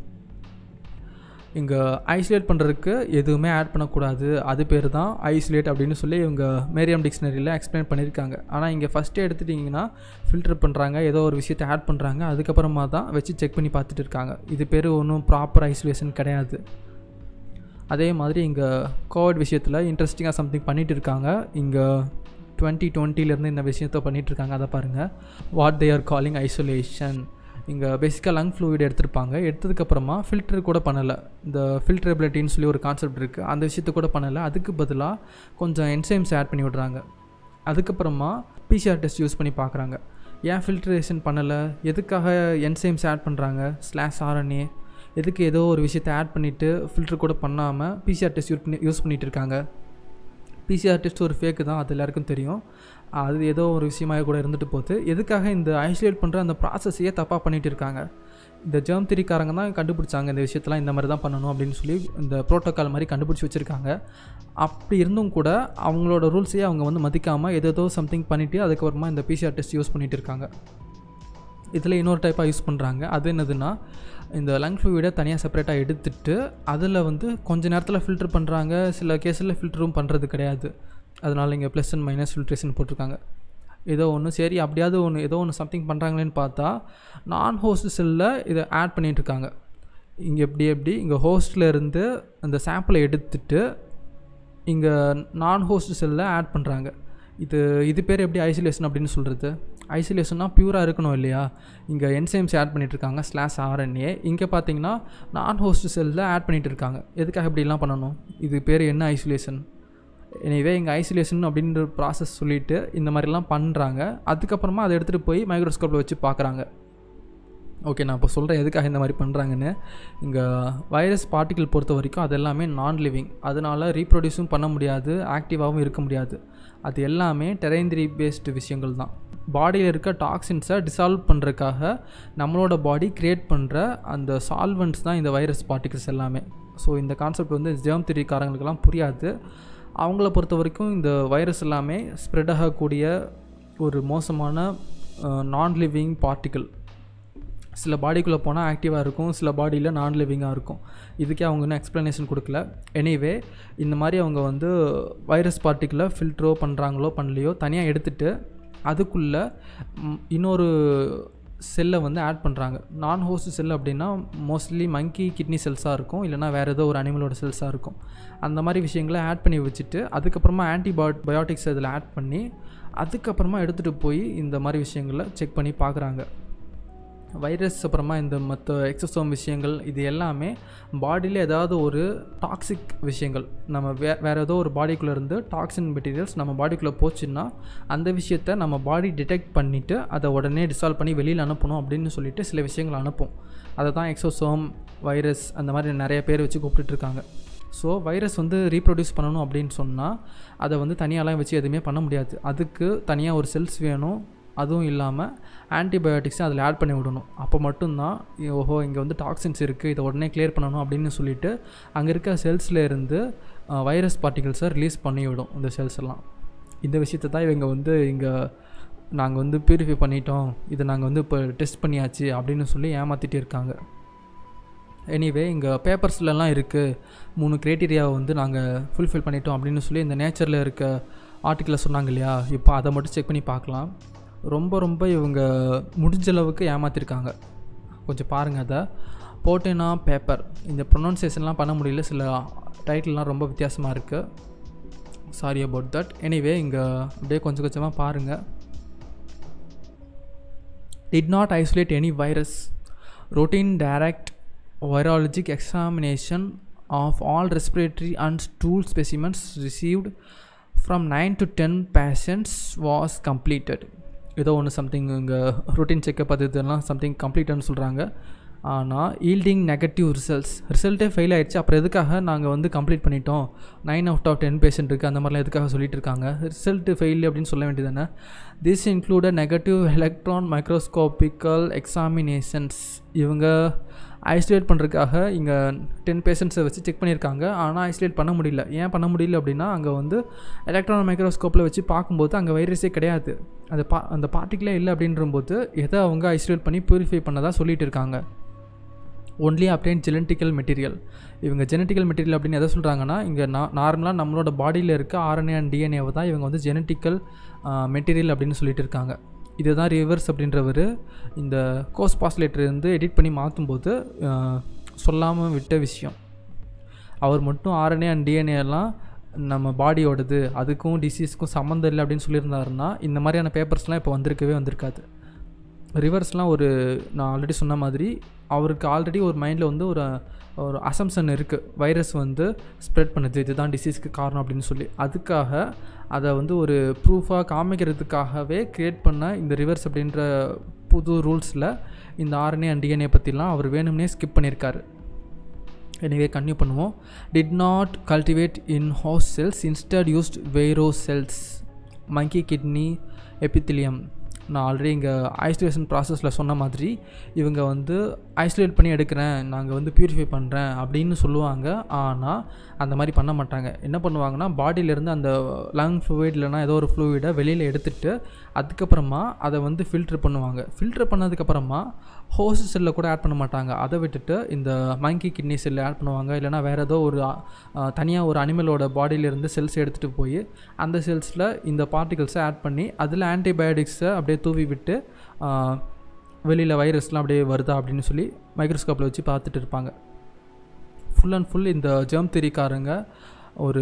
இங்கே ஐசோலேட் பண்ணுறதுக்கு எதுவுமே ஆட் பண்ணக்கூடாது, அது பேர் தான் ஐசோலேட் அப்படின்னு சொல்லி இவங்க மேரியம் டிக்ஷனரியில் எக்ஸ்பிளைன் பண்ணியிருக்காங்க. ஆனால் இங்கே ஃபஸ்ட்டே எடுத்துட்டிங்கன்னா ஃபில்டர் பண்ணுறாங்க, ஏதோ ஒரு விஷயத்தை ஆட் பண்ணுறாங்க, அதுக்கப்புறமா தான் வச்சு செக் பண்ணி பார்த்துட்டு இருக்காங்க. இது பேர் ஒன்றும் ப்ராப்பர் ஐசோலேஷன் கிடையாது. அதே மாதிரி இங்கே கோவிட் விஷயத்தில் இன்ட்ரெஸ்டிங்காக சம்திங் பண்ணிகிட்டு இருக்காங்க. இங்கே 2020 இந்த விஷயத்தை பண்ணிகிட்ருக்காங்க. அதை பாருங்கள், what they are calling isolation. இங்கே பேசிக்காக லங் ஃப்ளூயிட் எடுத்திருப்பாங்க. எடுத்ததுக்கப்புறமா ஃபில்டர் கூட பண்ணலை. இந்த ஃபில்ட்ரபிலிட்டின்னு சொல்லி ஒரு கான்செப்ட் இருக்குது, அந்த விஷயத்தை கூட பண்ணலை. அதுக்கு பதிலாக கொஞ்சம் என்சைம்ஸ் ஆட் பண்ணி விட்றாங்க. அதுக்கப்புறமா பிசிஆர் டெஸ்ட் யூஸ் பண்ணி பார்க்குறாங்க. ஏன் ஃபில்ட்ரேஷன் பண்ணலை, எதுக்காக என்சைம்ஸ் ஆட் பண்ணுறாங்க, /RNA, எதுக்கு ஏதோ ஒரு விஷயத்தை ஆட் பண்ணிவிட்டு ஃபில்டர் கூட பண்ணாமல் பிசிஆர் டெஸ்ட் யூஸ் பண்ணிகிட்டு இருக்காங்க. பிசிஆர் டெஸ்ட் ஒரு ஃபேக்கு தான், அது எல்லாருக்கும் தெரியும். அது ஏதோ ஒரு விஷயமாக கூட இருந்துட்டு போகுது. எதுக்காக இந்த ஐசோலேட் பண்ணுற அந்த ப்ராசஸையே தப்பாக பண்ணிகிட்டு இருக்காங்க. இந்த ஜெர்ம் தியரிக்காரங்க தான் கண்டுபிடிச்சாங்க இந்த விஷயத்தெல்லாம் இந்த மாதிரி தான் பண்ணணும் அப்படின்னு சொல்லி இந்த ப்ரோட்டோக்கால் மாதிரி கண்டுபிடிச்சி வச்சுருக்காங்க. அப்படி இருந்தும் கூட அவங்களோட ரூல்ஸையே அவங்க வந்து மதிக்காமல் ஏதோ சம்திங் பண்ணிவிட்டு அதுக்கப்புறமா இந்த பிசிஆர் டெஸ்ட் யூஸ் பண்ணிகிட்டு இருக்காங்க. இதில் இன்னொரு டைப்பாக யூஸ் பண்ணுறாங்க. அது என்னதுன்னா, இந்த லங் ஃப்ளூயிடை தனியாக செப்பரேட்டாக எடுத்துகிட்டு அதில் வந்து கொஞ்சம் நேரத்தில் ஃபில்டர் பண்ணுறாங்க. சில கேஸில் ஃபில்டரும் பண்ணுறது கிடையாது. அதனால் இங்கே ப்ளஸ் அண்ட் மைனஸ் ஃபில்ட்ரேஷன் போட்டிருக்காங்க. ஏதோ ஒன்று சரி, அப்படியாவது ஏதோ ஒன்று சம்திங் பண்ணுறாங்களேன்னு பார்த்தா நான் ஹோஸ்ட் செல்லில் இதை ஆட் பண்ணிகிட்ருக்காங்க. இங்கே எப்படி இங்கே ஹோஸ்ட்டில் இருந்து அந்த சாம்பிளை எடுத்துகிட்டு இங்கே நான் ஹோஸ்ட் செல்லில் ஆட் பண்ணுறாங்க. இது பேர் எப்படி ஐசோலேஷன் அப்படின்னு சொல்கிறது? ஐசோலேஷன்னா பியூராக இருக்கணும் இல்லையா? இங்கே என்சைம்ஸ் ஆட் பண்ணிகிட்ருக்காங்க /RNA. இங்கே பார்த்தீங்கன்னா நான் ஹோஸ்ட் செல்லில் ஆட் பண்ணிகிட்டு இருக்காங்க. எதுக்காக இப்படிலாம் பண்ணணும்? இது பேர் என்ன ஐசோலேஷன்? எனிவே இங்கே ஐசோலேஷன் அப்படின்ற ப்ராசஸ் சொல்லிவிட்டு இந்த மாதிரிலாம் பண்ணுறாங்க. அதுக்கப்புறமா அதை எடுத்துகிட்டு போய் மைக்ரோஸ்கோப்பில் வச்சு பார்க்குறாங்க. ஓகே, நான் இப்போ சொல்கிறேன் எதுக்காக இந்த மாதிரி பண்ணுறாங்கன்னு. இங்கே வைரஸ் பார்ட்டிகிள் பொறுத்த வரைக்கும் அது எல்லாமே நான் லிவிங், அதனால் ரீப்ரொடியூஸும் பண்ண முடியாது, ஆக்டிவாகவும் இருக்க முடியாது. அது எல்லாமே டெரைந்திரி பேஸ்டு விஷயங்கள் தான். பாடியில் இருக்க டாக்ஸின்ஸை டிசால்வ் பண்ணுறதுக்காக நம்மளோட பாடி க்ரியேட் பண்ணுற அந்த சால்வெண்ட்ஸ் தான் இந்த வைரஸ் பார்ட்டிகிள்ஸ் எல்லாமே. ஸோ இந்த கான்செப்ட் வந்து ஜெர்ம் தியரிக்காரங்களுக்கெல்லாம் புரியாது. அவங்கள பொறுத்த வரைக்கும் இந்த வைரஸ் எல்லாமே ஸ்ப்ரெட் ஆகக்கூடிய ஒரு மோசமான நான் லிவிங் பார்ட்டிகிள். சில பாடிக்குள்ளே போனால் ஆக்டிவாக இருக்கும், சில பாடியில் நான் லிவிங்காக இருக்கும். இதுக்கே அவங்க இன்னும் எக்ஸ்ப்ளனேஷன் கொடுக்கல. எனிவே இந்த மாதிரி அவங்க வந்து வைரஸ் பார்ட்டிக்கிளை ஃபில்ட்ரோ பண்ணுறாங்களோ பண்ணலையோ தனியாக எடுத்துகிட்டு அதுக்குள்ளே இன்னொரு செல்லை வந்து ஆட் பண்ணுறாங்க. நான் ஹோஸ்ட் செல் அப்படின்னா மோஸ்ட்லி மங்கி கிட்னி செல்ஸாக இருக்கும், இல்லைனா வேறு ஏதோ ஒரு அனிமலோட செல்ஸாக இருக்கும். அந்த மாதிரி விஷயங்களை ஆட் பண்ணி வச்சுட்டு அதுக்கப்புறமா பயோட்டிக்ஸ் இதில் ஆட் பண்ணி அதுக்கப்புறமா எடுத்துகிட்டு போய் இந்த மாதிரி விஷயங்களை செக் பண்ணி பார்க்குறாங்க. வைரஸ் அப்புறமா இந்த மற்ற எக்ஸோசோம் விஷயங்கள் இது எல்லாமே பாடியில் ஏதாவது ஒரு டாக்ஸிக் விஷயங்கள் நம்ம வேறு ஏதோ ஒரு பாடிக்குள்ளே இருந்து டாக்ஸின் மெட்டீரியல்ஸ் நம்ம பாடிக்குள்ளே போச்சுன்னா அந்த விஷயத்தை நம்ம பாடி டிடெக்ட் பண்ணிவிட்டு அதை உடனே டிசால்வ் பண்ணி வெளியில் அனுப்பணும் அப்படின்னு சொல்லிட்டு சில விஷயங்கள் அனுப்போம். அதை தான் எக்ஸோசோம் வைரஸ் அந்த மாதிரி நிறைய பேர் வச்சு கூப்பிட்டுருக்காங்க. ஸோ வைரஸ் வந்து ரீப்ரொடியூஸ் பண்ணணும் அப்படின்னு சொன்னால் அதை வந்து தனியாலாம் வச்சு எதுவுமே பண்ண முடியாது. அதுக்கு தனியாக ஒரு செல்ஸ் வேணும். அதுவும் இல்லாமல் ஆன்டிபயோட்டிக்ஸை அதில் ஆட் பண்ணி விடணும். அப்போ மட்டும்தான் ஓஹோ இங்கே வந்து டாக்ஸின்ஸ் இருக்குது, இதை உடனே கிளியர் பண்ணணும் அப்படின்னு சொல்லிவிட்டு அங்கே இருக்க செல்ஸில் இருந்து வைரஸ் பார்ட்டிகல்ஸை ரிலீஸ் பண்ணி விடும் இந்த செல்ஸ் எல்லாம். இந்த விஷயத்தை தான் இவங்க வந்து இங்கே நாங்கள் வந்து பியூரிஃபை பண்ணிட்டோம், இதை நாங்கள் வந்து இப்போ டெஸ்ட் பண்ணியாச்சு அப்படின்னு சொல்லி ஏமாற்றிட்டு இருக்காங்க. எனிவே இங்கே பேப்பர்ஸ்லலாம் இருக்குது 3 க்ரைட்டீரியாவை வந்து நாங்கள் ஃபுல்ஃபில் பண்ணிட்டோம் அப்படின்னு சொல்லி இந்த நேச்சரில் இருக்க ஆர்டிக்கிளில் சொன்னாங்க இல்லையா? இப்போ அதை மட்டும் செக் பண்ணி பார்க்கலாம். ரொம்ப இவங்க முடிஞ்ச அளவுக்கு ஏமாற்றிருக்காங்க. கொஞ்சம் பாருங்கள். அதை போட்டேனா பேப்பர், இந்த ப்ரொனவுன்சியேஷன்லாம் பண்ண முடியல, சில டைட்டில்லாம் ரொம்ப வித்தியாசமாக இருக்குது. Sorry about that. எனிவே இங்கே அப்படியே கொஞ்சம் கொஞ்சமாக பாருங்கள். did not isolate any virus. Routine direct virologic examination of all respiratory and stool specimens received From 9 to 10 patients was completed. ஏதோ ஒன்று சம்திங் இங்கே ரொட்டீன் செக்கப் அது இதெல்லாம் சம்திங் கம்ப்ளீட்டானு சொல்கிறாங்க. ஆனால் ஈல்டிங் நெகட்டிவ் ரிசல்ட்டே ஃபெயில் ஆகிடுச்சு. அப்புறம் எதுக்காக நாங்கள் வந்து கம்ப்ளீட் பண்ணிட்டோம், 9 out of 10 பேஷண்ட் இருக்குது அந்த மாதிரிலாம் எதுக்காக சொல்லிட்டு இருக்காங்க? ரிசல்ட்டு ஃபெயில் அப்படின்னு சொல்ல வேண்டியது தானே. This include negative electron microscopical examinations. இவங்க ஐசோலேட் பண்ணுறதுக்காக இங்கே 10 பேஷண்ட்ஸை வச்சு செக் பண்ணியிருக்காங்க. ஆனால் ஐசோலேட் பண்ண முடியல. ஏன் பண்ண முடியல அப்படின்னா அங்கே வந்து எலக்ட்ரான் மைக்ரோஸ்கோப்பில் வச்சு பார்க்கும்போது அங்கே வைரஸே கிடையாது, அந்த பார்ட்டிக்கிளே இல்லை. அப்படின்றபோது எதை அவங்க ஐசோலேட் பண்ணி ப்யூரிஃபை பண்ணதாக சொல்லிட்டு இருக்காங்க. Only obtain genetical material. இவங்க ஜெனட்டிக்கல் மெட்டீரியல் அப்படின்னு எதை சொல்கிறாங்கன்னா, இங்கே நார்மலாக நம்மளோட பாடியில் இருக்க RNA அண்ட் DNAவை தான் இவங்க வந்து ஜெனட்டிக்கல் மெட்டீரியல் அப்படின்னு சொல்லிட்டு இருக்காங்க. இதுதான் ரிவர்ஸ் அப்படின்றவர் இந்த கோஸ் பாஸ்லேட்டர் எடிட் பண்ணி மாற்றும்போது சொல்லாமல் விட்ட விஷயம். அவர் மட்டும் RNA அண்ட் DNAலாம் நம்ம பாடியோடது, அதுக்கும் டிசீஸ்க்கும் சம்மந்தம் இல்லை அப்படின்னு சொல்லியிருந்தாருன்னா இந்த மாதிரியான பேப்பர்ஸ்லாம் இப்போ வந்திருக்காது. ரிவர்ஸ்லாம் நான் ஆல்ரெடி சொன்ன மாதிரி அவருக்கு ஆல்ரெடி ஒரு மைண்டில் வந்து ஒரு அசம்ஷன் இருக்குது, வைரஸ் வந்து ஸ்ப்ரெட் பண்ணுது, இதுதான் டிசீஸ்க்கு காரணம் அப்படின்னு சொல்லி. அதுக்காக அதை வந்து ஒரு ப்ரூஃபாக காமிக்கிறதுக்காகவே க்ரியேட் பண்ண இந்த ரிவர்ஸ் அப்படின்ற புது ரூல்ஸில் இந்த RNA அண்ட் DNA பற்றிலாம் அவர் வேணும்னே ஸ்கிப் பண்ணியிருக்காரு. எனவே கன்டினியூ பண்ணுவோம். Did not cultivate in host cells, instead used Vero cells, monkey kidney epithelium. நான் ஆல்ரெடி இங்கே ஐசோலேஷன் ப்ராசஸில் சொன்ன மாதிரி இவங்க வந்து ஐசோலேட் பண்ணி எடுக்கிறேன், நாங்கள் வந்து ப்யூரிஃபை பண்ணுறேன் அப்படின்னு சொல்லுவாங்க. ஆனால் அந்த மாதிரி பண்ண மாட்டாங்க. என்ன பண்ணுவாங்கன்னா, பாடியிலேருந்து அந்த லங் ஃப்ளூயிட் இல்லைனா ஏதோ ஒரு ஃப்ளூயிடை வெளியில் எடுத்துகிட்டு அதுக்கப்புறமா அதை வந்து ஃபில்ட்ரு பண்ணுவாங்க. ஃபில்ட்ரு பண்ணதுக்கப்புறமா ஹோஸ்ட் செல்லில் கூட ஆட் பண்ண மாட்டாங்க. அதை விட்டுட்டு இந்த மங்கி கிட்னி செல்லில் ஆட் பண்ணுவாங்க. இல்லைனா வேறு ஏதோ ஒரு தனியாக ஒரு அனிமலோட பாடியிலேருந்து செல்ஸ் எடுத்துகிட்டு போய் அந்த செல்ஸில் இந்த பார்ட்டிகல்ஸை ஆட் பண்ணி அதில் ஆன்டிபயோட்டிக்ஸை அப்படியே தூவி விட்டு வெளியில் வைரஸ்லாம் அப்படியே வருதா அப்படின்னு சொல்லி மைக்ரோஸ்கோப்பில் வச்சு பார்த்துட்டு இருப்பாங்க. ஃபுல் அண்ட் ஃபுல் இந்த ஜெர்ம் தியரிக்காரங்க ஒரு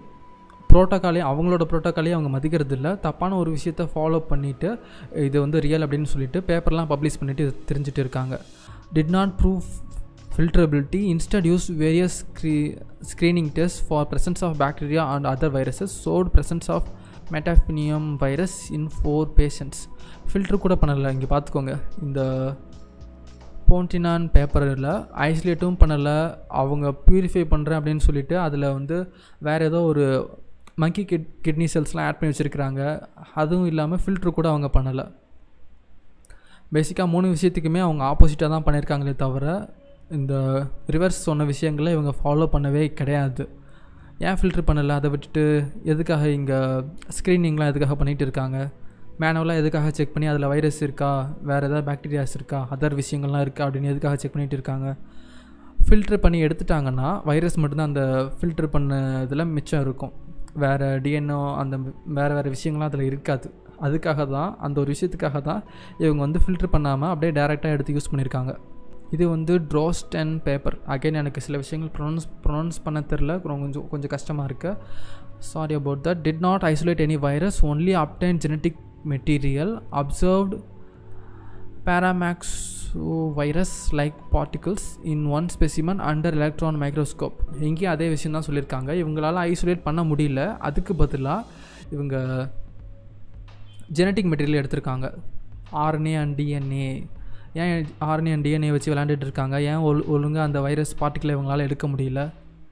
அவங்களோட ப்ரோட்டோக்காலையும் அவங்க மதிக்கிறது இல்லை. தப்பான ஒரு விஷயத்தை ஃபாலோ பண்ணிவிட்டு இது வந்து ரியல் அப்படின்னு சொல்லிட்டு பேப்பர்லாம் பப்ளிஷ் பண்ணிவிட்டு இது தெரிஞ்சுட்டு இருக்காங்க. Did not prove filterability, instead used various screening tests for presence of bacteria and other viruses, showed presence of metapneumo virus in 4 patients. Filter கூட பண்ணலை. இங்கே பார்த்துக்கோங்க, இந்த போன்டினான் பேப்பரில் ஐசோலேட்டும் பண்ணலை. அவங்க ப்யூரிஃபை பண்ணுறேன் அப்படின்னு சொல்லிட்டு அதில் வந்து வேறு ஏதோ ஒரு மங்கி கிட்னி செல்ஸ்லாம் ஆட் பண்ணி வச்சுருக்கிறாங்க. அதுவும் இல்லாமல் ஃபில்ட்ரு கூட அவங்க பண்ணலை. பேசிக்காக 3 விஷயத்துக்குமே அவங்க ஆப்போசிட்டாக தான் பண்ணியிருக்காங்களே தவிர இந்த ரிவர்ஸ் சொன்ன விஷயங்களை இவங்க ஃபாலோ பண்ணவே கிடையாது. ஏன் ஃபில்ட்ரு பண்ணலை, அதை விட்டுட்டு எதுக்காக இங்கே ஸ்க்ரீனிங்லாம் எதுக்காக பண்ணிகிட்டு இருக்காங்க, மேனுவலாக எதுக்காக செக் பண்ணி அதில் வைரஸ் இருக்கா, வேறு ஏதாவது பாக்டீரியாஸ் இருக்கா, அதர் விஷயங்கள்லாம் இருக்கா அப்படின்னு எதுக்காக செக் பண்ணிகிட்டு இருக்காங்க? ஃபில்ட்ரு பண்ணி எடுத்துட்டாங்கன்னா வைரஸ் மட்டும்தான் அந்த ஃபில்ட்ரு பண்ண இதில் மிச்சம் இருக்கும். வேறு டிஎன்ஓ அந்த வேறு விஷயங்கள்லாம் அதில் இருக்காது. அதுக்காக தான், அந்த ஒரு விஷயத்துக்காக தான் இவங்க வந்து ஃபில்ட்ரு பண்ணாமல் அப்படியே டேரெக்டாக எடுத்து யூஸ் பண்ணியிருக்காங்க. இது வந்து ட்ரோஸ்டன் பேப்பர். அகைன் எனக்கு சில விஷயங்கள் ப்ரொனவுன்ஸ் பண்ண தெரில, கொஞ்சம் கஷ்டமாக இருக்குது. Sorry about that. Did not isolate any virus, only obtain genetic material, observed paramyxo virus like particles in one specimen under electron microscope. இங்கேயும் அதே விஷயம் தான் சொல்லியிருக்காங்க. இவங்களால் ஐசோலேட் பண்ண முடியல, அதுக்கு பதிலாக இவங்க ஜெனட்டிக் மெட்டீரியல் எடுத்திருக்காங்க, RNA அண்ட் DNA. ஏன் RNA அண்ட் DNA வச்சு விளையாண்டுட்டு இருக்காங்க? ஏன் ஒழுங்காக அந்த வைரஸ் பார்ட்டிகளை இவங்களால் எடுக்க முடியல?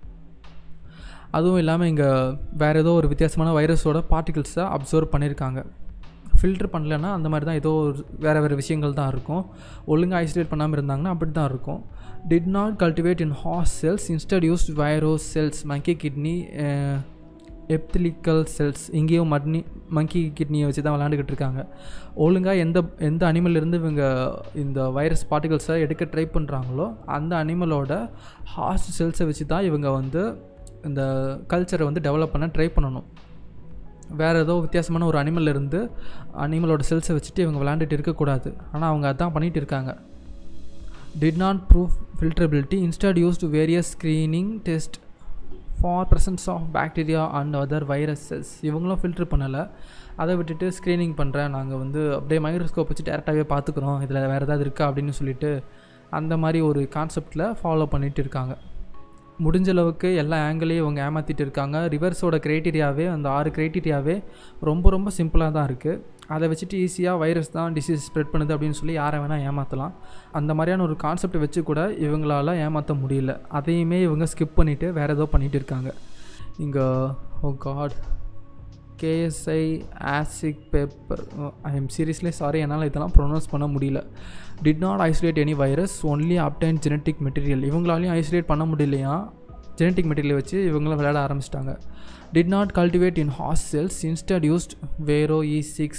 அதுவும் இல்லாமல் இங்கே வேறு ஏதோ ஒரு வித்தியாசமான வைரஸோட பார்ட்டிகல்ஸை அப்சர்வ் பண்ணியிருக்காங்க. ஃபில்ட்ரு பண்ணலைன்னா அந்த மாதிரி தான் ஏதோ வேறு விஷயங்கள் தான் இருக்கும். ஒழுங்காக ஐசோலேட் பண்ணாமல் இருந்தாங்கன்னா அப்படி தான் இருக்கும். Did not cultivate in host cells, instead used Vero cells, monkey kidney epithelial cells. இங்கேயும் மங்கி கிட்னியை வச்சு தான் விளையாண்டுக்கிட்டு இருக்காங்க. ஒழுங்காக எந்த அனிமல்லேருந்து இவங்க இந்த வைரஸ் பார்ட்டிகல்ஸை எடுக்க ட்ரை பண்ணுறாங்களோ அந்த அனிமலோட ஹாஸ்ட் செல்ஸை வச்சு தான் இவங்க வந்து இந்த கல்ச்சரை வந்து டெவலப் பண்ண ட்ரை பண்ணணும். வேறு ஏதோ வித்தியாசமான ஒரு அனிமலோட செல்ஸை வச்சுட்டு இவங்க விளையாண்டுட்டு இருக்கக்கூடாது. ஆனால் அவங்க அதான் பண்ணிகிட்டு இருக்காங்க. Did not prove filterability, instead used various screening test for presence of bacteria and other viruses. இவங்களும் ஃபில்ட்ரு பண்ணலை. அதை விட்டுட்டு ஸ்க்ரீனிங் பண்ணுறேன், நாங்கள் வந்து அப்படியே மைக்ரோஸ்கோப் வச்சு டேரெக்டாகவே பார்த்துக்குறோம், இதில் வேறு ஏதாவது இருக்கா அப்படின்னு சொல்லிட்டு அந்த மாதிரி ஒரு கான்செப்டில் ஃபாலோ பண்ணிகிட்டு இருக்காங்க. முடிஞ்ச அளவுக்கு எல்லா ஆங்கிளையும் இவங்க ஏமாற்றிட்டு இருக்காங்க. ரிவர்ஸோட க்ரைட்டீரியாவே அந்த 6 க்ரைட்டீரியாவே ரொம்ப ரொம்ப சிம்பிளாக தான் இருக்குது. அதை வச்சுட்டு ஈஸியாக வைரஸ் தான் டிசீஸ் ஸ்ப்ரெட் பண்ணுது அப்படின்னு சொல்லி யாரை வேணால் ஏமாற்றலாம். அந்த மாதிரியான ஒரு கான்செப்டை வச்சு கூட இவங்களால் ஏமாற்ற முடியல. அதையுமே இவங்க ஸ்கிப் பண்ணிவிட்டு வேறு ஏதோ பண்ணிகிட்டு இருக்காங்க. இங்கே காட் KSI ஆசிக் paper I am seriously sorry, என்னால் இதெல்லாம் ப்ரொனவுன்ஸ் பண்ண முடியல. Did not isolate any virus, only obtain genetic material. இவங்களாலையும் ஐசோலேட் பண்ண முடியலையா, ஜெனட்டிக் மெட்டீரியல் வச்சு இவங்களும் விளையாட ஆரம்பிச்சிட்டாங்க. Did not cultivate in host cells, instead used Vero E6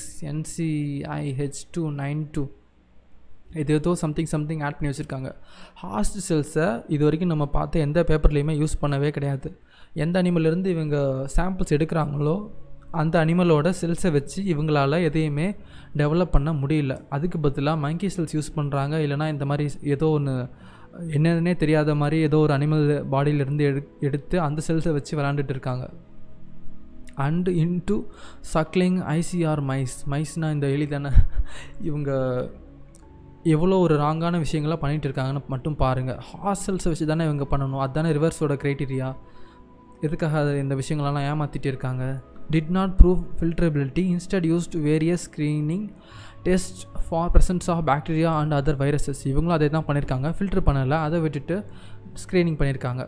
NCIH292. இது ஏதோ சம்திங் ஆட் பண்ணி வச்சுருக்காங்க. ஹாஸ்ட் செல்ஸை இது வரைக்கும் நம்ம பார்த்த எந்த பேப்பர்லேயுமே யூஸ் பண்ணவே கிடையாது. எந்த அனிமல்லேருந்து இவங்க சாம்பிள்ஸ் எடுக்கிறாங்களோ அந்த அனிமலோட செல்ஸை வச்சு இவங்களால் எதையுமே டெவலப் பண்ண முடியல. அதுக்கு பதிலாக மங்கி செல்ஸ் யூஸ் பண்ணுறாங்க. இல்லைனா இந்த மாதிரி ஏதோ ஒன்று என்னன்னே தெரியாத மாதிரி ஏதோ ஒரு அனிமல் பாடியிலேருந்து எடுத்து அந்த செல்ஸை வச்சு விளாண்டுட்டு இருக்காங்க. அண்ட் இன்டு சக்லிங் ICR மைஸ்னால் இந்த எலி தானே. இவங்க எவ்வளோ ஒரு ராங்கான விஷயங்கள்லாம் பண்ணிகிட்டு இருக்காங்கன்னு மட்டும் பாருங்கள். ஹாஸ்ட் செல்ஸை வச்சு தானே இவங்க பண்ணணும். அதுதானே ரிவர்ஸோட க்ரைட்டீரியா. எதுக்காக இந்த விஷயங்களெல்லாம் ஏமாற்றிட்டு இருக்காங்க. Did not prove filterability, instead used various screening tests for presence of bacteria and other viruses. இவங்களும் அதை தான் பண்ணியிருக்காங்க. ஃபில்டர் பண்ணலை, அதை விட்டுட்டு ஸ்க்ரீனிங் பண்ணியிருக்காங்க.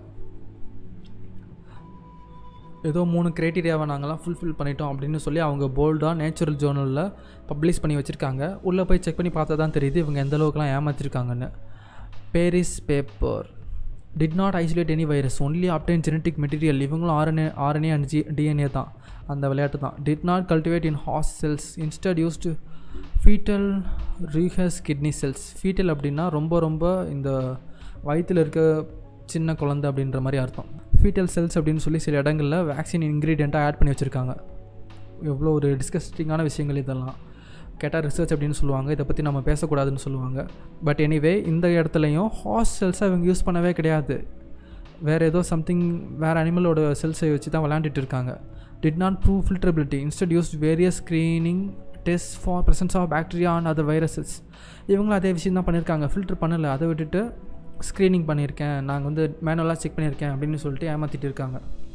ஏதோ 3 க்ரைட்டீரியாவை நாங்கள்லாம் ஃபுல்ஃபில் பண்ணிட்டோம் அப்படின்னு சொல்லி அவங்க போல்டாக நேச்சுரல் ஜேர்னலில் பப்ளிஷ் பண்ணி வச்சுருக்காங்க. உள்ளே போய் செக் பண்ணி பார்த்தா தான் தெரியுது இவங்க எந்த அளவுக்குலாம் ஏமாற்றிருக்காங்கன்னு. Peiris paper did not isolate any virus, only obtain genetic material. இவங்களும் RNA and DNA தான், அந்த விளையாட்டு தான். did not cultivate in host cells, instead used fetal rhesus kidney cells. fetal அப்படின்னா ரொம்ப இந்த வயிற்றில் இருக்க சின்ன குழந்தை அப்படின்ற மாதிரி அர்த்தம். ஃபீட்டல் செல்ஸ் அப்படின்னு சொல்லி சில இடங்களில் வேக்சின் இன்க்ரீடியண்ட்டாக ஆட் பண்ணி வச்சுருக்காங்க. எவ்வளோ ஒரு டிஸ்கஸ்டிங்கான விஷயங்கள் இதெல்லாம். கேட்டால் ரிசர்ச் அப்படின்னு சொல்லுவாங்க, இதை பற்றி நம்ம பேசக்கூடாதுன்னு சொல்லுவாங்க. பட் எனிவே இந்த இடத்துலையும் ஹாஸ்ட் செல்ஸை அவங்க யூஸ் பண்ணவே கிடையாது. வேறு ஏதோ வேறு அனிமலோட செல்ஸை வச்சு தான் விளையாண்டுட்டு இருக்காங்க. Did not prove filterability, instead used various screening test for presence of bacteria and other viruses. இவங்களும் அதே விஷயம் தான் பண்ணியிருக்காங்க. ஃபில்டர் பண்ணலை, அதை விட்டுட்டு ஸ்க்ரீனிங் பண்ணியிருக்கேன், நாங்கள் மேனுவலாக செக் பண்ணியிருக்கேன் அப்படின்னு சொல்லிட்டு ஏமாற்றிட்டு இருக்காங்க.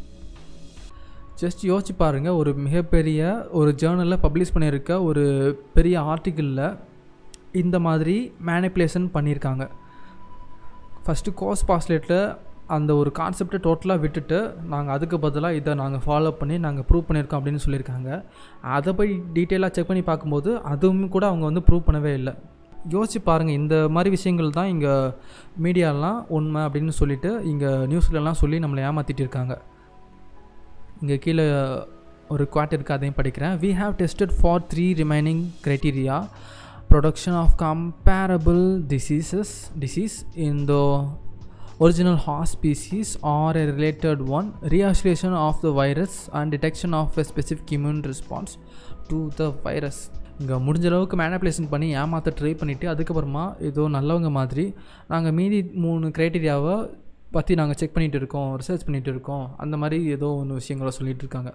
ஜஸ்ட் யோசிச்சு பாருங்கள், ஒரு மிகப்பெரிய ஒரு ஜேர்னலில் பப்ளிஷ் பண்ணியிருக்க ஒரு பெரிய ஆர்டிக்கிளில் இந்த மாதிரி மேனிப்புலேஷன் பண்ணியிருக்காங்க. ஃபஸ்ட்டு கோஸ் பாஸ்லேட்டில் அந்த ஒரு கான்செப்டை டோட்டலாக விட்டுட்டு நாங்கள் அதுக்கு பதிலாக இதை நாங்கள் ஃபாலோ பண்ணி நாங்கள் ப்ரூவ் பண்ணியிருக்கோம் அப்படின்னு சொல்லியிருக்காங்க. அதை போய் டீட்டெயிலாக செக் பண்ணி பார்க்கும்போது அதுவும் கூட அவங்க ப்ரூவ் பண்ணவே இல்லை. யோசிச்சு பாருங்கள், இந்த மாதிரி விஷயங்கள் தான் இங்கே மீடியாலாம் உண்மை அப்படின்னு சொல்லிட்டு இங்கே நியூஸ்லலாம் சொல்லி நம்மளை ஏமாற்றிட்டு இருக்காங்க. இங்கே கீழே ஒரு குவாட் இருக்குது, அதையும் படிக்கிறேன். We have tested for 3 remaining criteria: production of comparable disease in the original host species or a related one, reisolation of the virus and detection of a specific immune response to the virus. இங்கே முடிஞ்ச அளவுக்கு manipulation பண்ணி ஏமாற்ற try பண்ணிவிட்டு அதுக்கப்புறமா ஏதோ நல்லவங்க மாதிரி நாங்கள் மீதி 3 க்ரைட்டீரியாவை பற்றி நாங்கள் செக் பண்ணிகிட்டு இருக்கோம், ரிசர்ச் பண்ணிகிட்டு இருக்கோம், அந்த மாதிரி ஏதோ ஒன்று விஷயங்களை சொல்லிகிட்டு இருக்காங்க.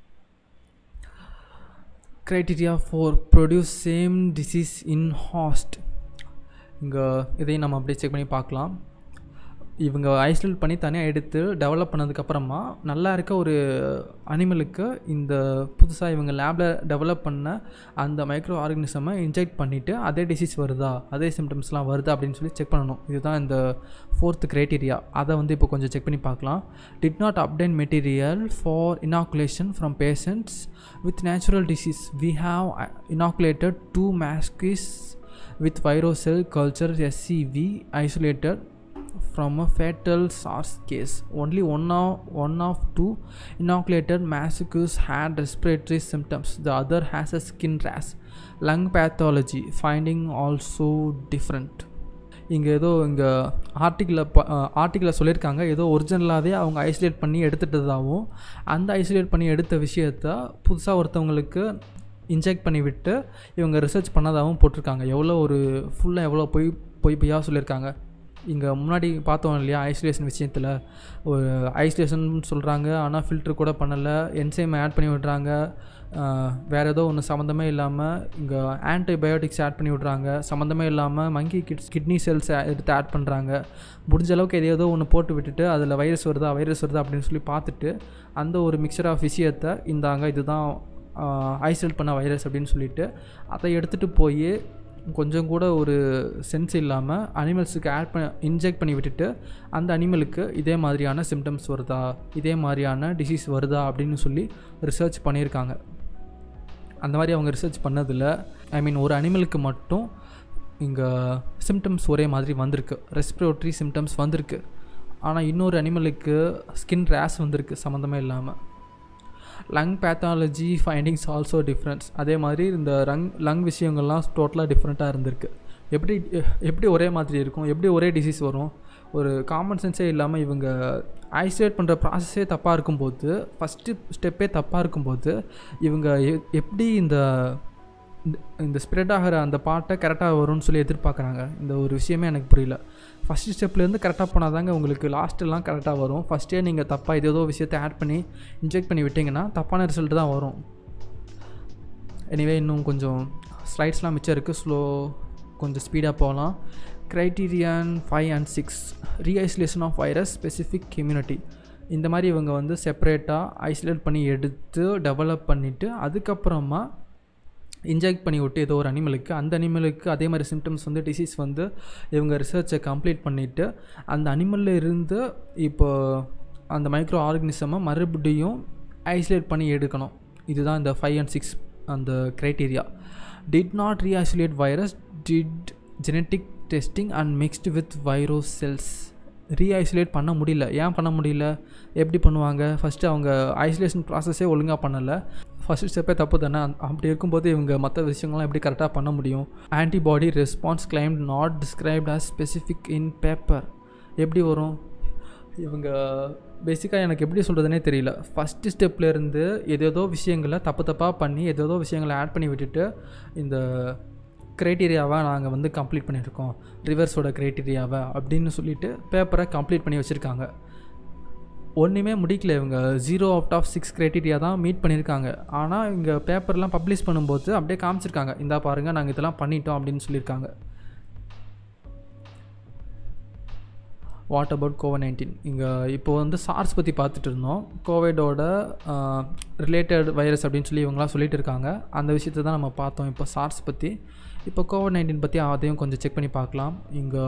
Criteria for produce same disease in host. இங்கே இதையும் நம்ம அப்படியே செக் பண்ணி பார்க்கலாம். இவங்க ஐசோலேட் பண்ணி தனியாக எடுத்து டெவலப் பண்ணதுக்கப்புறமா நல்லா இருக்க ஒரு அனிமலுக்கு இந்த புதுசாக இவங்க லேபில் டெவலப் பண்ண அந்த மைக்ரோ ஆர்கனிசமை இன்ஜெக்ட் பண்ணிவிட்டு அதே டிசீஸ் வருதா, அதே சிம்டம்ஸ்லாம் வருதா அப்படின்னு சொல்லி செக் பண்ணணும். இதுதான் இந்த 4th க்ரைட்டீரியா. அதை இப்போ கொஞ்சம் செக் பண்ணி பார்க்கலாம். Did not obtain material for inoculation from patients with natural disease. We have inoculated 2 masks with virocell culture SCV isolated from a fatal SARS case. Only one of 2 inoculated masks had respiratory symptoms. The other has a skin rash. Lung pathology finding also different. இங்கே ஏதோ இங்கே ஆர்டிக்கிளில் சொல்லியிருக்காங்க, ஏதோ ஒரிஜினலாகவே அவங்க isolate பண்ணி எடுத்துட்டதாகவும் அந்த isolate பண்ணி எடுத்த விஷயத்த புதுசாக ஒருத்தவங்களுக்கு இன்ஜெக்ட் பண்ணி விட்டு இவங்க ரிசர்ச் பண்ணதாகவும் போட்டிருக்காங்க. எவ்வளோ ஒரு ஃபுல்லாக எவ்வளோ பொய்யாக சொல்லியிருக்காங்க. இங்கே முன்னாடி பார்த்தோம் இல்லையா, ஐசோலேஷன் விஷயத்தில் ஒரு ஐசோலேஷன் சொல்கிறாங்க, ஆனால் ஃபில்ட்ரு கூட பண்ணலை, என்சைம் ஆட் பண்ணி விடுறாங்க, வேறு ஏதோ ஒன்று சம்மந்தமே இல்லாமல் இங்கே ஆன்டிபயோட்டிக்ஸ் ஆட் பண்ணி விட்றாங்க, சம்மந்தமே இல்லாமல் மங்கி கிட்னி செல்ஸ் எடுத்து ஆட் பண்ணுறாங்க. முடிஞ்ச அளவுக்கு எதையோ ஒன்று போட்டு விட்டுட்டு அதில் வைரஸ் வருதா அப்படின்னு சொல்லி பார்த்துட்டு அந்த ஒரு மிக்சர் ஆஃப் விஷயத்தை இந்தாங்க இதுதான் ஐசோலேட் பண்ண வைரஸ் அப்படின்னு சொல்லிவிட்டு அதை எடுத்துகிட்டு போய் கொஞ்சம் கூட ஒரு சென்ஸ் இல்லாமல் அனிமல்ஸுக்கு இன்ஜெக்ட் பண்ணி விட்டுட்டு அந்த அனிமலுக்கு இதே மாதிரியான சிம்டம்ஸ் வருதா, இதே மாதிரியான டிசீஸ் வருதா அப்படின்னு சொல்லி ரிசர்ச் பண்ணியிருக்காங்க. அந்த மாதிரி அவங்க ரிசர்ச் பண்ணதில் ஒரு அனிமலுக்கு மட்டும் இங்கே சிம்டம்ஸ் ஒரே மாதிரி வந்திருக்கு, ரெஸ்பிரேட்டரி சிம்டம்ஸ் வந்திருக்கு. ஆனால் இன்னொரு அனிமலுக்கு ஸ்கின் ரேஷ் வந்திருக்கு சம்மந்தமே இல்லாமல். Lung pathology findings also difference. அதே மாதிரி இந்த லங் விஷயங்கள்லாம் டோட்டலாக டிஃப்ரெண்ட்டாக இருந்திருக்கு. எப்படி ஒரே மாதிரி இருக்கும், எப்படி ஒரே டிசீஸ் வரும்? ஒரு காமன் சென்ஸே இல்லாமல் இவங்க ஐசோலேட் பண்ணுற ப்ராசஸே தப்பாக இருக்கும்போது, ஃபஸ்ட்டு ஸ்டெப்பே தப்பாக இருக்கும்போது இவங்க எப்படி இந்த ஸ்ப்ரெட் ஆகிற அந்த பார்ட்டை கரெக்டாக வரும்னு சொல்லி எதிர்பார்க்குறாங்க. இந்த ஒரு விஷயமே எனக்கு புரியல. ஃபஸ்ட்டு ஸ்டெப்லேருந்து கரெக்டாக போனால் தாங்க உங்களுக்கு லாஸ்ட்டெல்லாம் கரெக்டாக வரும். ஃபஸ்ட்டே நீங்கள் தப்பாக ஏதோ விஷயத்தை ஆட் பண்ணி இன்ஜெக்ட் பண்ணி விட்டிங்கன்னா தப்பான ரிசல்ட் தான் வரும். எனிவே இன்னும் கொஞ்சம் ஸ்லைட்ஸ்லாம் மிச்சம் இருக்குது, கொஞ்சம் ஸ்பீடாக போகலாம். Criterion 5 and 6 reisolation of virus specific immunity. இந்த மாதிரி இவங்க செப்பரேட்டாக ஐசோலேட் பண்ணி எடுத்து டெவலப் பண்ணிவிட்டு அதுக்கப்புறமா இன்ஜெக்ட் பண்ணி விட்டு ஏதோ ஒரு அனிமலுக்கு, அந்த அனிமலுக்கு அதே மாதிரி சிம்டம்ஸ் டிசீஸ் இவங்க ரிசர்ச்சை கம்ப்ளீட் பண்ணிவிட்டு அந்த அனிமலில் இருந்து இப்போ அந்த மைக்ரோ ஆர்கனிசமை மறுபடியும் ஐசோலேட் பண்ணி எடுக்கணும். இதுதான் இந்த 5 and 6 அந்த criteria. Did not reisolate virus, did genetic testing and mixed with virus cells. Reisolate பண்ண முடியல. ஏன் பண்ண முடியல? எப்படி பண்ணுவாங்க? ஃபஸ்ட்டு அவங்க ஐசோலேஷன் ப்ராசஸே ஒழுங்காக பண்ணலை. ஃபஸ்ட்டு ஸ்டெப்பே தப்பு தானே. அப்படி இருக்கும்போது இவங்க மற்ற விஷயங்கள்லாம் எப்படி கரெக்டாக பண்ண முடியும்? Antibody response claimed not described as specific in paper. எப்படி வரும்? இவங்க பேசிக்காக எனக்கு எப்படி சொல்கிறதுனே தெரியல. ஃபஸ்ட்டு ஸ்டெப்லேருந்து ஏதேதோ விஷயங்களை தப்பாக பண்ணி ஏதேதோ விஷயங்களை ஆட் பண்ணி விட்டுட்டு இந்த க்ரைட்டீரியாவை நாங்கள் கம்ப்ளீட் பண்ணியிருக்கோம், ரிவர்ஸோட க்ரைட்டீரியாவை அப்படின்னு சொல்லிட்டு பேப்பரை கம்ப்ளீட் பண்ணி வச்சுருக்காங்க. ஒன்றுமே முடிக்கல. இவங்க 0 out of 6 க்ரைட்டீரியா தான் மீட் பண்ணியிருக்காங்க. ஆனால் இங்கே பேப்பர்லாம் பப்ளிஷ் பண்ணும்போது அப்படியே காமிச்சிருக்காங்க, இந்தா பாருங்கள் நாங்கள் இதெல்லாம் பண்ணிட்டோம் அப்படின்னு சொல்லியிருக்காங்க. What about COVID-19? இங்கே இப்போ சார்ஸ் பற்றி பார்த்துட்டு இருந்தோம். கோவிடோட ரிலேட்டட் வைரஸ் அப்படின்னு சொல்லி இவங்களாம் சொல்லிட்டு இருக்காங்க. அந்த விஷயத்தை தான் நம்ம பார்த்தோம் இப்போ சார்ஸ் பற்றி. இப்போ COVID-19 பற்றி அதையும் கொஞ்சம் செக் பண்ணி பார்க்கலாம். இங்கே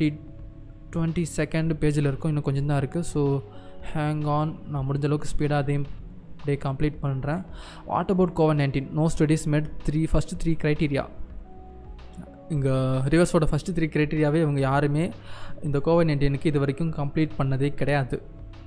22nd பேஜில் இருக்கும், இன்னும் கொஞ்சம் தான் இருக்குது. ஸோ ஹேங் ஆன், நான் முடிஞ்ச அளவுக்கு ஸ்பீடாக அதையும் அப்படியே கம்ப்ளீட் பண்ணுறேன். What about COVID-19? No studies met first 3 criteria. இங்கே ரிவர்ஸோட ஃபஸ்ட்டு 3 க்ரைட்டீரியாவே இவங்க யாருமே இந்த COVID-19க்கு இது வரைக்கும் கம்ப்ளீட் பண்ணதே கிடையாது.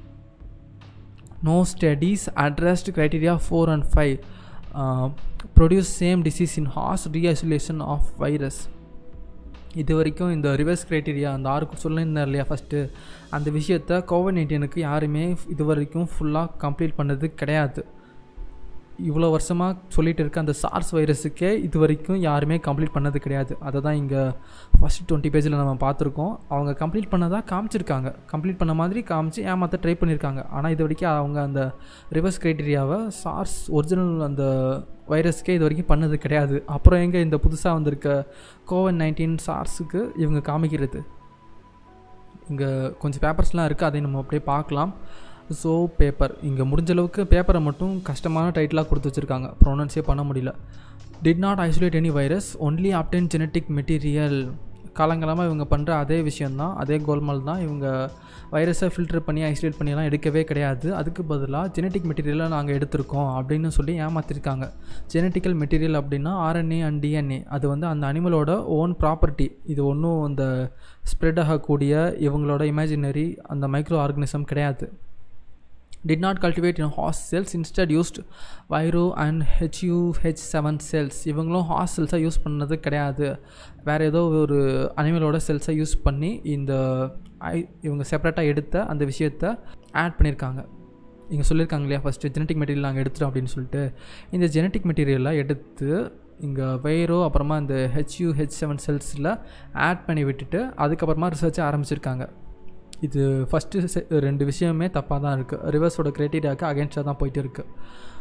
No studies addressed criteria 4 and 5 produce same disease in ஹார்ஸ் ரீஐசோலேஷன் ஆஃப் வைரஸ். இது வரைக்கும் இந்த ரிவர்ஸ் க்ரைட்டீரியா அந்த 6 சொல்லியிருந்தேன் இல்லையா ஃபஸ்ட்டு, அந்த விஷயத்தை COVID-19க்கு யாருமே இது வரைக்கும் ஃபுல்லாக கம்ப்ளீட் பண்ணது கிடையாது. இவ்வளோ வருஷமாக சொல்லிகிட்டு இருக்க அந்த சார்ஸ் வைரஸுக்கே இது வரைக்கும் யாருமே கம்ப்ளீட் பண்ணது கிடையாது. அதை தான் இங்கே ஃபஸ்ட்டு 20 பேஜில் நம்ம பார்த்துருக்கோம். அவங்க கம்ப்ளீட் பண்ணதாக காமிச்சிருக்காங்க, கம்ப்ளீட் பண்ண மாதிரி காமிச்சு ஏமாற்ற ட்ரை பண்ணியிருக்காங்க. ஆனால் இது வரைக்கும் அவங்க அந்த ரிவர்ஸ் க்ரைட்டீரியாவை சார்ஸ் ஒரிஜினல் அந்த வைரஸ்க்கே இது வரைக்கும் பண்ணது கிடையாது. அப்புறம் எங்கே இந்த புதுசாக வந்திருக்க COVID-19 சார்ஸுக்கு இவங்க காமிக்கிறது? இங்கே கொஞ்சம் பேப்பர்ஸ்லாம் இருக்குது, அதை நம்ம அப்படியே பார்க்கலாம். ஸோ பேப்பர் இங்கே முடிஞ்ச அளவுக்கு பேப்பரை மட்டும் கஷ்டமான டைட்டிலாக கொடுத்து வச்சுருக்காங்க, ப்ரொனன்ஸே பண்ண முடியல. Did not isolate any virus, only obtain genetic material. காலங்காலமாக இவங்க பண்ணுற அதே விஷயந்தான், அதே கோல்மால் தான். இவங்க வைரஸை ஃபில்டர் பண்ணி ஐசோலேட் பண்ணியெல்லாம் எடுக்கவே கிடையாது. அதுக்கு பதிலாக ஜெனட்டிக் மெட்டீரியலை நாங்கள் எடுத்திருக்கோம் அப்படின்னு சொல்லி ஏமாற்றிருக்காங்க. ஜெனட்டிக்கல் மெட்டீரியல் அப்படின்னா RNA அண்ட் DNA. அது அந்த அனிமலோட ஓன் ப்ராப்பர்ட்டி. இது ஒன்றும் அந்த ஸ்ப்ரெட் ஆகக்கூடிய இவங்களோட இமேஜினரி அந்த மைக்ரோ ஆர்கனிசம் கிடையாது. Did not cultivate in host cells, instead used Viro and HUH7 cells. இவங்களும் ஹாஸ்ட் செல்ஸை யூஸ் பண்ணது கிடையாது, வேறு ஏதோ ஒரு அனிமலோட செல்ஸை யூஸ் பண்ணி இவங்க செப்பரேட்டாக எடுத்த அந்த விஷயத்தை ஆட் பண்ணியிருக்காங்க. இங்கே சொல்லியிருக்காங்க இல்லையா ஃபஸ்ட்டு ஜெனட்டிக் மெட்டீரியல் நாங்கள் எடுத்துட்டோம் அப்படின்னு சொல்லிட்டு. இந்த ஜெனட்டிக் மெட்டீரியலாக எடுத்து இங்கே வைரோ அப்புறமா இந்த HUH7 செல்ஸில் ஆட் பண்ணி விட்டுட்டு அதுக்கப்புறமா ரிசர்ச்சை ஆரம்பிச்சிருக்காங்க. இது ஃபஸ்ட்டு 2 விஷயமே தப்பாக தான் இருக்குது. ரிவர்ஸோட க்ரைட்டீரியாவுக்கு அகேன்ஸ்டாக தான் போயிட்டு இருக்குது.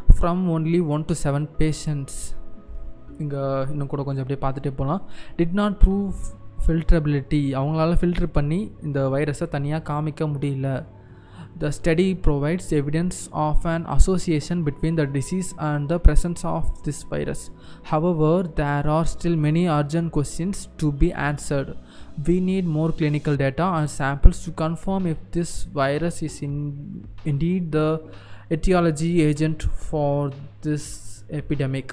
From only 1 to 7 patients. இங்கே இன்னும் கூட கொஞ்சம் அப்படியே பார்த்துட்டே போகலாம். டிட் நாட் ப்ரூவ் ஃபில்ட்ரபிலிட்டி, அவங்களால ஃபில்ட்ரு பண்ணி இந்த வைரஸை தனியாக காமிக்க முடியல. The study provides evidence of an association between the disease and the presence of this virus. However, there are still many urgent questions to be answered. We need more clinical data and samples to confirm if this virus is indeed the etiology agent for this epidemic.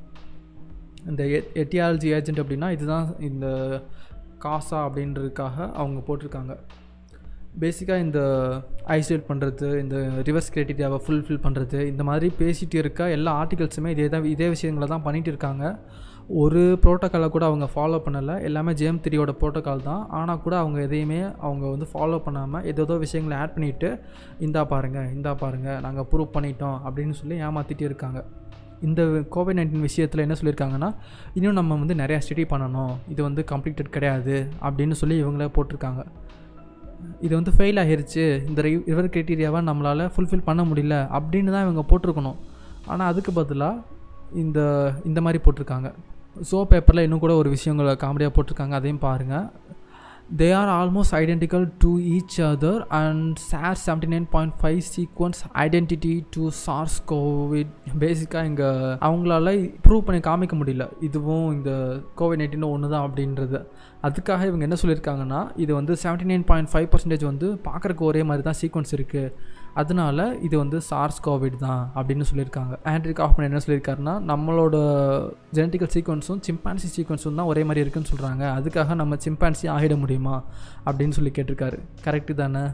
இந்த எட்டியாலஜி agent அப்படின்னா இதுதான் இந்த காசா அப்படின்றதுக்காக அவங்க போட்டிருக்காங்க. பேசிக்காக இந்த isolate பண்ணுறது, இந்த ரிவர்ஸ் கிரைட்டீரியாவை ஃபுல்ஃபில் பண்ணுறது, இந்த மாதிரி பேசிகிட்டு இருக்க எல்லா ஆர்டிகல்ஸுமே இதே விஷயங்களை தான் பண்ணிகிட்டு இருக்காங்க. ஒரு ப்ரோட்டோக்காலை கூட அவங்க ஃபாலோ பண்ணலை. எல்லாமே JM3யோட ப்ரோட்டோக்கால் தான். ஆனால் கூட அவங்க எதையுமே அவங்க வந்து ஃபாலோ பண்ணாமல் ஏதோ விஷயங்களை ஆட் பண்ணிவிட்டு இந்தா பாருங்கள் நாங்கள் ப்ரூவ் பண்ணிட்டோம் அப்படின்னு சொல்லி ஏமாற்றிட்டு இருக்காங்க. இந்த COVID-19 விஷயத்தில் என்ன சொல்லியிருக்காங்கன்னா, இன்னும் நம்ம வந்து நிறையா ஸ்டடி பண்ணணும், இது வந்து கம்ப்ளீட்டட் கிடையாது அப்படின்னு சொல்லி இவங்களே போட்டிருக்காங்க. இது வந்து ஃபெயில் ஆகிருச்சு, இந்த ரிவர் க்ரைட்டீரியாவை நம்மளால் ஃபுல்ஃபில் பண்ண முடியல அப்படின்னு தான் இவங்க போட்டிருக்கணும். ஆனால் அதுக்கு பதிலாக இந்த மாதிரி போட்டிருக்காங்க. பேப்பரில் இன்னும் கூட ஒரு விஷயங்களை காமெடியாக போட்டிருக்காங்க, அதையும் பாருங்கள். They are almost identical to each other and share 79.5 sequence identity to SARS-CoV. பேசிக்காக இங்கே அவங்களால ப்ரூவ் பண்ணி காமிக்க முடியல இதுவும் இந்த COVID-19 ஒன்று தான் அப்படின்றது. அதுக்காக இவங்க என்ன சொல்லியிருக்காங்கன்னா, இது வந்து 79.5% வந்து பார்க்குறக்கு ஒரே மாதிரி தான் சீக்வன்ஸ் இருக்குது, அதனால இது வந்து SARS-CoV தான் அப்படின்னு சொல்லியிருக்காங்க. ஆண்ட்ரூ காஃப்மன் என்ன சொல்லியிருக்காருன்னா, நம்மளோட ஜெனட்டிக்கல் சீக்வன்ஸும் சிம்பான்சி சீக்வன்ஸும் தான் ஒரே மாதிரி இருக்குன்னு சொல்கிறாங்க, அதுக்காக நம்ம சிம்பான்சி ஆகிட முடியுமா அப்படின்னு சொல்லி கேட்டிருக்காரு. கரெக்டு தானே?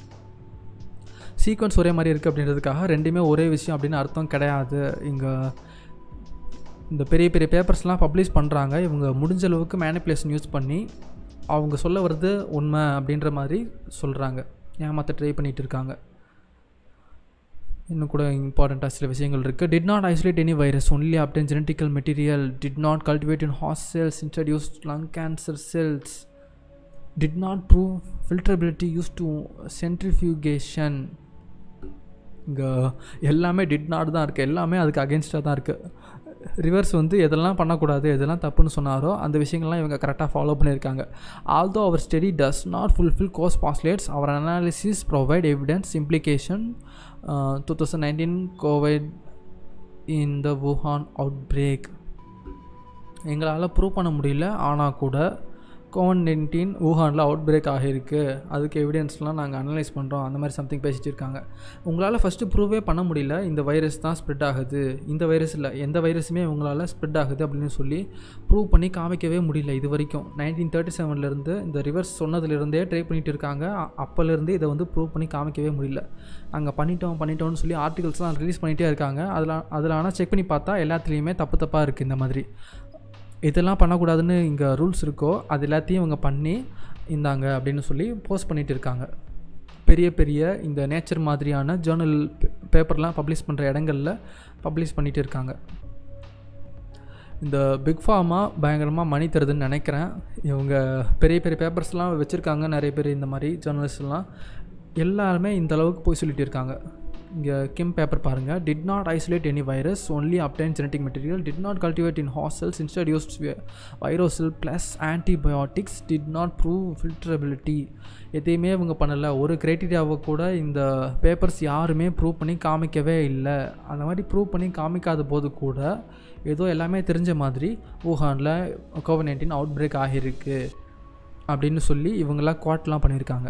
சீக்வன்ஸ் ஒரே மாதிரி இருக்குது அப்படின்றதுக்காக ரெண்டுமே ஒரே விஷயம் அப்படின்னு அர்த்தம் கிடையாது. இங்கே இந்த பெரிய பெரிய பேப்பர்ஸ்லாம் பப்ளிஷ் பண்ணுறாங்க, இவங்க முடிஞ்ச அளவுக்கு மேனிப்புலேஷன் யூஸ் பண்ணி அவங்க சொல்ல வர்றது உண்மை அப்படின்ற மாதிரி சொல்கிறாங்க, ஏமாற்ற ட்ரை பண்ணிகிட்டு இருக்காங்க. இன்னும் கூட இம்பார்ட்டண்ட்டாக சில விஷயங்கள் இருக்குது. Did not isolate any virus, only obtain genetical material, did not cultivate in host cells, introduced lung cancer cells, did not prove filterability use to centrifugation. இங்கே எல்லாமே டிட் நாட் தான் இருக்குது, எல்லாமே அதுக்கு அகென்ஸ்டாக தான் இருக்குது. ரிவர்ஸ் வந்து எதெல்லாம் பண்ணக்கூடாது, எதெல்லாம் தப்புன்னு சொன்னாரோ அந்த விஷயங்கள்லாம் இவங்க கரெக்டாக ஃபாலோ பண்ணியிருக்காங்க. Although our study does not fulfill Koch's postulates, our analysis provide evidence implication 2019 COVID in the Wuhan outbreak. எங்களால் ப்ரூவ் பண்ண முடியல, ஆனால் கூட COVID-19 வுஹானில் அவுட் பிரேக் ஆகிருக்கு, அதுக்கு எவிடன்ஸ்லாம் நாங்கள் அனலைஸ் பண்ணுறோம், அந்த மாதிரி சம்திங் பேசிகிட்டு இருக்காங்க. உங்களால் ஃபஸ்ட்டு ப்ரூவே பண்ண முடியல இந்த வைரஸ் தான் ஸ்ப்ரெட் ஆகுது, இந்த வைரஸ் இல்லை எந்த வைரஸுமே உங்களால் ஸ்ப்ரெட் ஆகுது அப்படின்னு சொல்லி ப்ரூவ் பண்ணி காமிக்கவே முடியல. இது வரைக்கும் 1937 இந்த ரிவர்ஸ் சொன்னதுலேருந்தே ட்ரை பண்ணிகிட்டு இருக்காங்க. அப்போலேருந்து இதை வந்து ப்ரூவ் பண்ணி காமிக்கவே முடியல. நாங்கள் பண்ணிட்டோம்னு சொல்லி ஆர்டிகல்ஸ்லாம் ரிலீஸ் பண்ணிகிட்டே இருக்காங்க. அதில் ஆனால் செக் பண்ணி பார்த்தா எல்லாத்துலேயுமே தப்பாக இருக்குது. இந்த மாதிரி இதெல்லாம் பண்ணக்கூடாதுன்னு இங்கே ரூல்ஸ் இருக்கோ அது எல்லாத்தையும் இவங்க பண்ணி இந்தாங்க அப்படின்னு சொல்லி போஸ்ட் பண்ணிகிட்டு இருக்காங்க. பெரிய பெரிய இந்த நேச்சர் மாதிரியான ஜேர்னல் பேப்பர்லாம் பப்ளிஷ் பண்ணுற இடங்களில் பப்ளிஷ் பண்ணிகிட்டு இருக்காங்க. இந்த பிக் ஃபார்மாக பயங்கரமாக மணி தருதுன்னு நினைக்கிறேன். இவங்க பெரிய பெரிய பேப்பர்ஸ்லாம் வச்சுருக்காங்க, நிறைய பேர் இந்த மாதிரி ஜேர்னலிஸ்ட்லாம் எல்லாருமே இந்த அளவுக்கு போய் சொல்லிகிட்டு இருக்காங்க. இங்கே கிம் பேப்பர் பாருங்கள். Did not isolate any virus, only obtain genetic material, did not cultivate in host cells, instead used Vero cell plus antibiotics, did not prove filterability. எதையுமே இவங்க பண்ணலை. ஒரு க்ரைட்டீரியாவை கூட இந்த பேப்பர்ஸ் யாருமே ப்ரூவ் பண்ணி காமிக்கவே இல்லை. அந்த மாதிரி ப்ரூவ் பண்ணி காமிக்காத போது கூட ஏதோ எல்லாமே தெரிஞ்ச மாதிரி வுஹானில் COVID-19 அவுட் பிரேக் ஆகியிருக்கு அப்படின்னு சொல்லி இவங்களாம் குவாட்லாம் பண்ணியிருக்காங்க.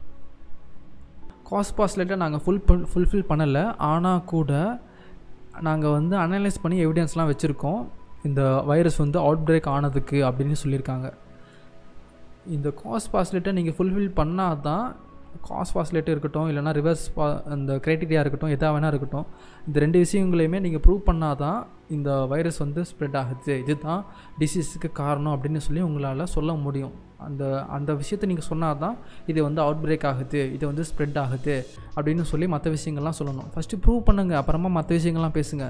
காஸ் பாஸ்லேட்டை நாங்கள் ஃபுல்ஃபில் பண்ணலை, ஆனால் கூட நாங்கள் வந்து அனலைஸ் பண்ணி எவிடன்ஸ்லாம் வச்சுருக்கோம் இந்த வைரஸ் வந்து அவுட் பிரேக் ஆனதுக்கு அப்படின்னு சொல்லியிருக்காங்க. இந்த காஸ் பாஸ்லேட்டை நீங்கள் ஃபுல்ஃபில் பண்ணால் தான், காஸ் பாஸ்லேட்டு இருக்கட்டும் இல்லைனா ரிவர்ஸ் அந்த க்ரைட்டீரியா இருக்கட்டும் எதாக வேணால் இருக்கட்டும், இந்த ரெண்டு விஷயங்களையுமே நீங்கள் ப்ரூவ் பண்ணால் தான் இந்த வைரஸ் வந்து ஸ்ப்ரெட் ஆகுது, இதுதான் டிசீஸுக்கு காரணம் அப்படின்னு சொல்லி உங்களால் சொல்ல முடியும். அந்த விஷயத்தை நீங்கள் சொன்னால் தான் இது வந்து அவுட் பிரேக் ஆகுது, இது வந்து ஸ்ப்ரெட் ஆகுது அப்படின்னு சொல்லி மற்ற விஷயங்கள்லாம் சொல்லணும். ஃபஸ்ட்டு ப்ரூவ் பண்ணுங்கள், அப்புறமா மற்ற விஷயங்கள்லாம் பேசுங்க.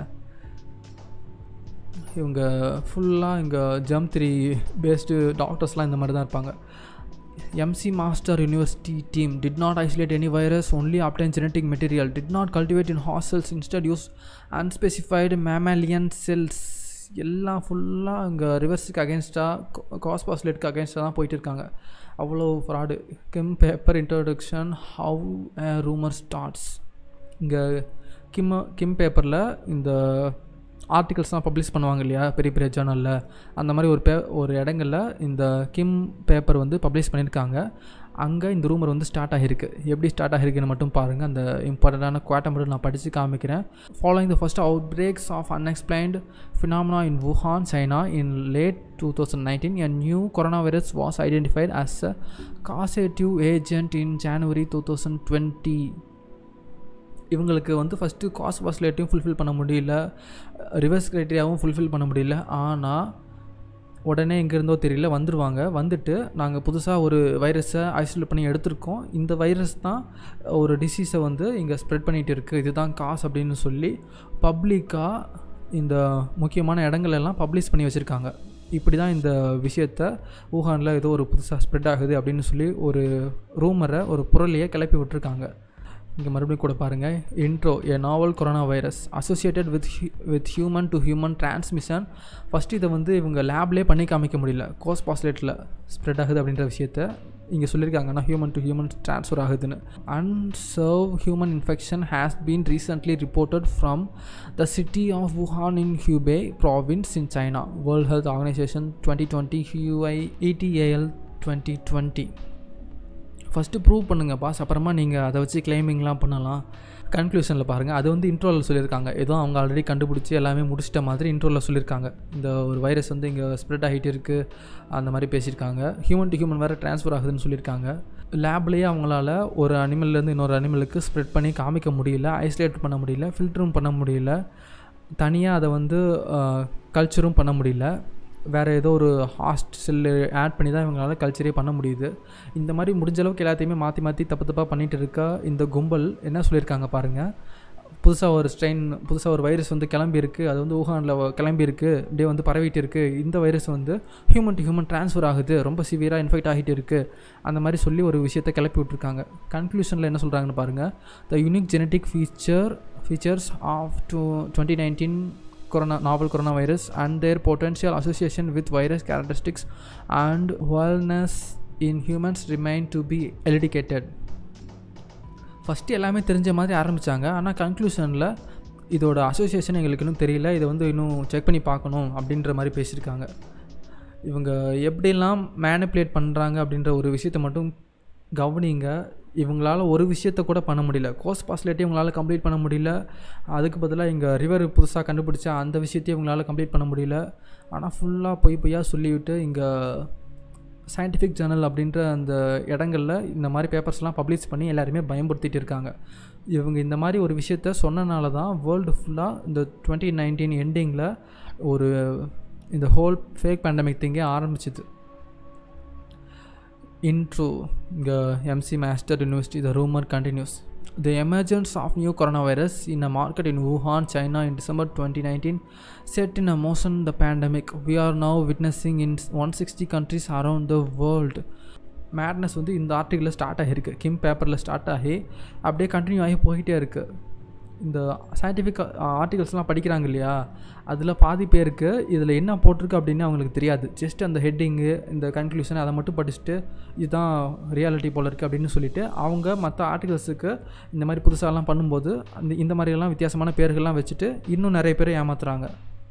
இவங்க ஃபுல்லாக இங்கே JM3 பேஸ்டு டாக்டர்ஸ்லாம் இந்த மாதிரி தான் இருப்பாங்க. MC Master University team did not isolate any virus, only obtain genetic material, did not cultivate in host cells, instead use unspecified mammalian cells. எல்லாம் ஃபுல்லாக இங்கே ரிவர்ஸுக்கு அகேன்ஸ்டாக காஸ்பாஸ்லேட்டுக்கு அகேன்ஸ்டாக தான் போயிட்டு இருக்காங்க. அவ்வளோ fraud. Kim paper introduction how rumour starts. இங்கே கிம் பேப்பரில் இந்த ஆர்டிகல்ஸ்லாம் பப்ளிஷ் பண்ணுவாங்க இல்லையா பெரிய பெரிய ஜேர்னலில், அந்த மாதிரி ஒரு இடங்களில் இந்த கிம் பேப்பர் வந்து பப்ளிஷ் பண்ணியிருக்காங்க. அங்கே இந்த ரூமர் வந்து ஸ்டார்ட் ஆகிருக்கு. எப்படி ஸ்டார்ட் ஆகிருக்குன்னு மட்டும் பாருங்கள். அந்த இம்பார்ட்டண்ட்டான குவாட்டை மட்டும் நான் படித்து காமிக்கிறேன். Following the first outbreaks of unexplained phenomena in Wuhan, China in late 2019, a new coronavirus was identified as a causative agent in January 2020. இவங்களுக்கு வந்து ஃபஸ்ட்டு காஸ் பாஸ்லேட்டையும் ஃபுல்ஃபில் பண்ண முடியல, ரிவர்ஸ் க்ரைட்டீரியாவும் ஃபுல்ஃபில் பண்ண முடியல. ஆனால் உடனே எங்கேருந்தோ தெரியல வந்துடுவாங்க. வந்துட்டு நாங்கள் புதுசாக ஒரு வைரஸை ஐசோலேட் பண்ணி எடுத்திருக்கோம், இந்த வைரஸ் தான் ஒரு டிசீஸை வந்து இங்கே ஸ்ப்ரெட் பண்ணிகிட்டு இருக்குது, இதுதான் காஸ் அப்படின்னு சொல்லி பப்ளிக்காக இந்த முக்கியமான இடங்களெல்லாம் பப்ளிஷ் பண்ணி வச்சுருக்காங்க. இப்படி தான் இந்த விஷயத்தை ஊஹானில் ஏதோ ஒரு புதுசாக ஸ்ப்ரெட் ஆகுது அப்படின்னு சொல்லி ஒரு ரூமரை, ஒரு புரளியை கிளப்பி விட்டுருக்காங்க. இங்கே மறுபடியும் கூட பாருங்கள். Intro, a novel corona virus associated with human to human transmission. First இதை வந்து இவங்க லேப்லேயே பண்ணி காமிக்க முடியல, கோஸ் பாஸ்லேட்டில் ஸ்ப்ரெட் ஆகுது அப்படின்ற விஷயத்த இங்கே சொல்லியிருக்காங்க. ஆனால் ஹியூமன் டு ஹியூமன் ட்ரான்ஸ்ஃபர் ஆகுதுன்னு. Unserved human infection has been recently reported from the city of Wuhan in Hubei province in China. World Health Organization 2020 HUIETAL 2020. First prove பண்ணுங்கள் பாஸ், அப்புறமா நீங்கள் அதை வச்சு கிளைமிங்லாம் பண்ணலாம். கன்க்ளூஷனில் பாருங்கள், அது வந்து இன்ட்ரோவில் சொல்லியிருக்காங்க. ஏதோ அவங்க ஆல்ரெடி கண்டுபிடிச்சி எல்லாமே முடிச்சிட்ட மாதிரி இன்ட்ரோவில் சொல்லியிருக்காங்க. இந்த ஒரு வைரஸ் வந்து இங்கே ஸ்ப்ரெட் ஆகிட்டு இருக்குது அந்த மாதிரி பேசியிருக்காங்க. ஹியூமன் டு ஹியூமன் வேறு ட்ரான்ஸ்ஃபர் ஆகுதுன்னு சொல்லியிருக்காங்க. லேப்லேயே அவங்களால ஒரு அனிமல்லேருந்து இன்னொரு அனிமலுக்கு ஸ்ப்ரெட் பண்ணி காமிக்க முடியல, ஐசோலேட் பண்ண முடியல, ஃபில்டரும் பண்ண முடியல, தனியாக அதை வந்து கல்ச்சரும் பண்ண முடியல. வேறு ஏதோ ஒரு ஹாஸ்ட் செல்லு ஆட் பண்ணி தான் இவங்களால கல்ச்சரே பண்ண முடியுது. இந்த மாதிரி முடிஞ்ச அளவுக்கு எல்லாத்தையுமே மாற்றி மாற்றி தப்பாக பண்ணிகிட்டு இருக்க இந்த கும்பல் என்ன சொல்லியிருக்காங்க பாருங்கள். புதுசாக ஒரு ஸ்ட்ரெயின், புதுசாக ஒரு வைரஸ் வந்து கிளம்பியிருக்கு, அது வந்து ஊஹானில் கிளம்பியிருக்கு, இப்படியே வந்து பரவிட்டு இருக்குது. இந்த வைரஸ் வந்து ஹியூமன் டு ஹியூமன் ட்ரான்ஸ்ஃபர் ஆகுது, ரொம்ப சிவியராக இன்ஃபெக்ட் ஆகிட்டு இருக்குது, அந்த மாதிரி சொல்லி ஒரு விஷயத்தை கிளப்பி விட்ருக்காங்க. கன்க்ளூஷனில் என்ன சொல்கிறாங்கன்னு பாருங்கள். The unique genetic features of 2019 novel coronavirus and their potential association with virus characteristics and wellness in humans remain to be elucidated. First எல்லாமே தெரிஞ்ச மாதிரி ஆரம்பித்தாங்க. ஆனால் கன்க்ளூஷனில் இதோட அசோசியேஷன் எங்களுக்கு இன்னும் தெரியல, இதை வந்து இன்னும் செக் பண்ணி பார்க்கணும் அப்படின்ற மாதிரி பேசியிருக்காங்க. இவங்க எப்படிலாம் மேனிப்புலேட் பண்ணுறாங்க அப்படின்ற ஒரு விஷயத்தை மட்டும் கவனிங்க. இவங்களால் ஒரு விஷயத்தை கூட பண்ண முடியல, கோஸ் பாஸ்லேட்டையும் இவங்களால் கம்ப்ளீட் பண்ண முடியல. அதுக்கு பதிலாக இங்கே ரிவர் புதுசாக கண்டுபிடிச்சா அந்த விஷயத்தையும் இவங்களால் கம்ப்ளீட் பண்ண முடியல. ஆனால் ஃபுல்லாக பொய்யா சொல்லிவிட்டு இங்கே சயின்டிஃபிக் ஜேர்னல் அப்படின்ற அந்த இடங்களில் இந்த மாதிரி பேப்பர்ஸ்லாம் பப்ளிஷ் பண்ணி எல்லாருமே பயன்படுத்திகிட்டு இருக்காங்க. இவங்க இந்த மாதிரி ஒரு விஷயத்த சொன்னனால தான் வேர்ல்டு ஃபுல்லாக இந்த 2019 எண்டிங்கில் ஒரு இந்த ஹோல் ஃபேக் பேண்டமிக் திங்கே ஆரம்பிச்சிது. Intro, MC Master University, the rumor continues. The emergence of new coronavirus in a market in Wuhan, China in December 2019 set in motion the pandemic we are now witnessing in 160 countries around the world. Madness வந்து இந்த ஆர்டிக்கிளில் start ஆகிருக்கு, கிம் பேப்பரில் start ஆகி அப்படியே continue ஆகி போய்கிட்டே இருக்குது. இந்த சயின்டிஃபிக் ஆர்டிகல்ஸ்லாம் படிக்கிறாங்க இல்லையா, அதில் பாதி பேருக்கு இதில் என்ன போட்டிருக்கு அப்படின்னு அவங்களுக்கு தெரியாது. ஜஸ்ட் அந்த ஹெட்டிங்கு, இந்த கன்க்ளூஷன் அதை மட்டும் படிச்சுட்டு இதுதான் ரியாலிட்டி போல் இருக்குது அப்படின்னு சொல்லிவிட்டு அவங்க மற்ற ஆர்டிகல்ஸுக்கு இந்த மாதிரி புதுசாலாம் பண்ணும்போது இந்த மாதிரியெல்லாம் வித்தியாசமான பேர்கள்லாம் வச்சுட்டு இன்னும் நிறைய பேரை ஏமாத்துறாங்க.